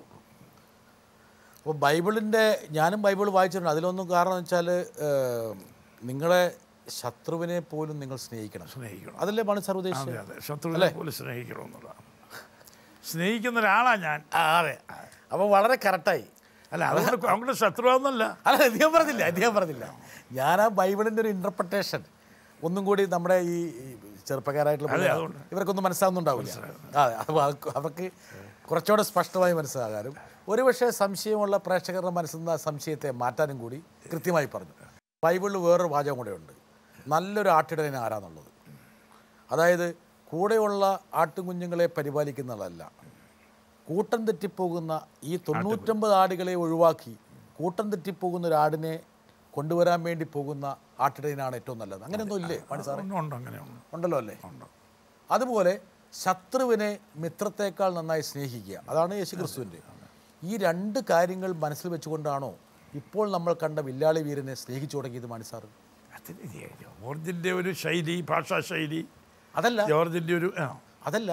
Speaker 1: അപ്പോൾ ഞാനും ബൈബിൾ വായിച്ചിട്ടുണ്ട്. അതിലൊന്നും കാരണം എന്ന് വെച്ചാൽ നിങ്ങളെ ശത്രുവിനെ പോലും നിങ്ങൾ സ്നേഹിക്കണം. അതല്ലേ മാണി സാർ ഉദ്ദേശിച്ചത്?
Speaker 2: അതെ, ശത്രുവിനെ പോലും സ്നേഹിക്കണം എന്നുള്ളതാണ്. സ്നേഹിക്കുന്ന ഒരാളാണ് ഞാൻ.
Speaker 1: അതെ, അപ്പോൾ വളരെ കറക്റ്റായി.
Speaker 2: അല്ല, അതുകൊണ്ട് കോൺഗ്രസ് ശത്രുവാന്നല്ല.
Speaker 1: അല്ല, അദ്ദേഹം പറഞ്ഞില്ല. ഞാൻ ആ ബൈബിളിൻ്റെ ഒരു ഇൻ്റർപ്രിട്ടേഷൻ ഒന്നും കൂടി നമ്മുടെ ഈ ചെറുപ്പക്കാരായിട്ടുള്ള ഇവർക്കൊന്നും മനസ്സിലാവുന്നുണ്ടാവില്ല. അതെ, അപ്പോൾ അവർക്ക് കുറച്ചുകൂടെ സ്പഷ്ടമായി മനസ്സിലാകാനും ഒരുപക്ഷെ സംശയമുള്ള പ്രേക്ഷകരുടെ മനസ്സിൽ നിന്ന് ആ സംശയത്തെ മാറ്റാനും കൂടി കൃത്യമായി പറഞ്ഞു. ബൈബിളിൽ വേറൊരു വാചകം കൂടെ ഉണ്ട്, നല്ലൊരു ആട്ടിടയൻ ആരാന്നുള്ളത്. അതായത് കൂടെയുള്ള ആട്ടുകുഞ്ഞുങ്ങളെ പരിപാലിക്കുന്നതല്ല, കൂട്ടം തെറ്റിപ്പോകുന്ന ഈ 99 ആടുകളെ ഒഴിവാക്കി കൂട്ടം തെറ്റിപ്പോകുന്ന ഒരു ആടിനെ കൊണ്ടുവരാൻ വേണ്ടി പോകുന്ന ആട്ടിടയനാണ് ഏറ്റവും നല്ലത്. അങ്ങനെയൊന്നും ഇല്ലേ മാണി സാറേ? ഉണ്ടല്ലോ അല്ലേ? അതുപോലെ ശത്രുവിനെ മിത്രത്തേക്കാൾ നന്നായി സ്നേഹിക്കുക, അതാണ് യേശുക്രിസ്തുവിൻ്റെ. ഈ 2 കാര്യങ്ങൾ മനസ്സിൽ വെച്ചുകൊണ്ടാണോ ഇപ്പോൾ നമ്മൾ കണ്ട വില്ലാളി വീരനെ സ്നേഹിച്ചു തുടങ്ങിയത് മാണി സാറ്?
Speaker 2: ജോർജിൻ്റെ ഒരു ശൈലി, ഭാഷാ ശൈലി
Speaker 1: അതല്ല,
Speaker 2: ജോർജിൻ്റെ ഒരു
Speaker 1: അതല്ല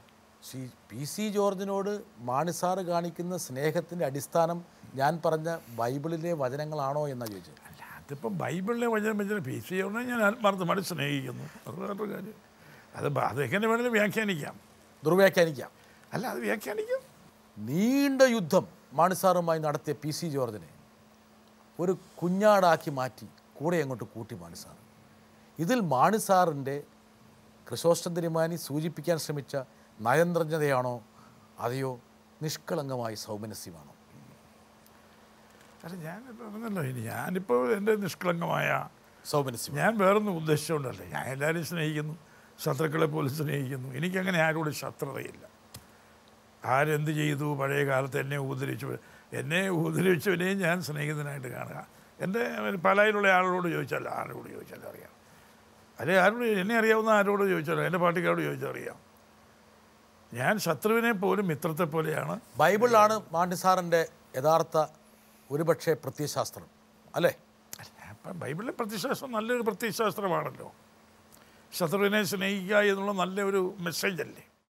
Speaker 1: PC ജോർജിനോട് മാണി സാറ് കാണിക്കുന്ന സ്നേഹത്തിൻ്റെ അടിസ്ഥാനം ഞാൻ പറഞ്ഞ ബൈബിളിലെ വചനങ്ങളാണോ എന്നാണ് ചോദിച്ചത്.
Speaker 2: അല്ല, അതിപ്പോൾ ബൈബിളിലെ വചനം വെച്ചാൽ PC ജോർജിനെ ഞാൻ ആത്മാർത്ഥമായിട്ട് സ്നേഹിക്കുന്നു. അത് വേറൊരു കാര്യം. അതെങ്ങനെ വേണമെങ്കിലും വ്യാഖ്യാനിക്കാം,
Speaker 1: ദുർവ്യാഖ്യാനിക്കാം.
Speaker 2: അല്ല, അത് വ്യാഖ്യാനിക്കാം.
Speaker 1: നീണ്ട യുദ്ധം മാണി സാറുമായി നടത്തിയ PC ജോർജിനെ ഒരു കുഞ്ഞാടാക്കി മാറ്റി കൂടെ അങ്ങോട്ട് കൂട്ടി മാണി സാർ. ഇതിൽ മാണി സാറിൻ്റെ ക്രിസോസ്റ്റം തിരുമാനി സൂചിപ്പിക്കാൻ ശ്രമിച്ച നയന്ത്രജ്ഞതയാണോ അതെയോ നിഷ്കളങ്കമായി സൗമനസ്യമാണോ?
Speaker 2: അല്ല, ഞാൻ പറഞ്ഞല്ലോ, ഞാനിപ്പോൾ എൻ്റെ നിഷ്കളങ്കമായ
Speaker 1: സൗമനസ്യം
Speaker 2: ഞാൻ വേറൊന്നും ഉദ്ദേശിച്ചുകൊണ്ടല്ലേ. ഞാൻ എല്ലാവരും സ്നേഹിക്കുന്നു, ശത്രുക്കളെ പോലും സ്നേഹിക്കുന്നു. എനിക്കങ്ങനെ ആരോടും ശത്രുതയില്ല. ആരെന്ത് ചെയ്തു, പഴയ കാലത്ത് എന്നെ ഉപദ്രവിച്ചവനെയും ഞാൻ സ്നേഹിതനായിട്ട് കാണുക. എൻ്റെ പലയിലുള്ള ആളോട് ചോദിച്ചാലോ, ആരോട് ചോദിച്ചാലും അറിയാം. അല്ലെങ്കിൽ ആരോട് എന്നെ അറിയാവുന്ന ആരോട് ചോദിച്ചാലോ, എൻ്റെ പാർട്ടിക്കാരോട് ചോദിച്ചാൽ അറിയാം. ഞാൻ ശത്രുവിനെ പോലും മിത്രത്തെ പോലെയാണ്.
Speaker 1: ബൈബിളിലാണ് മാണി സാറിൻ്റെ യഥാർത്ഥ ഒരുപക്ഷെ പ്രത്യയശാസ്ത്രം, അല്ലേ?
Speaker 2: അപ്പം ബൈബിളിലെ പ്രത്യയശാസ്ത്രം നല്ലൊരു പ്രത്യയശാസ്ത്രമാണല്ലോ. ശത്രുവിനെ സ്നേഹിക്കുക എന്നുള്ള നല്ലൊരു മെസ്സേജ് അല്ലേ?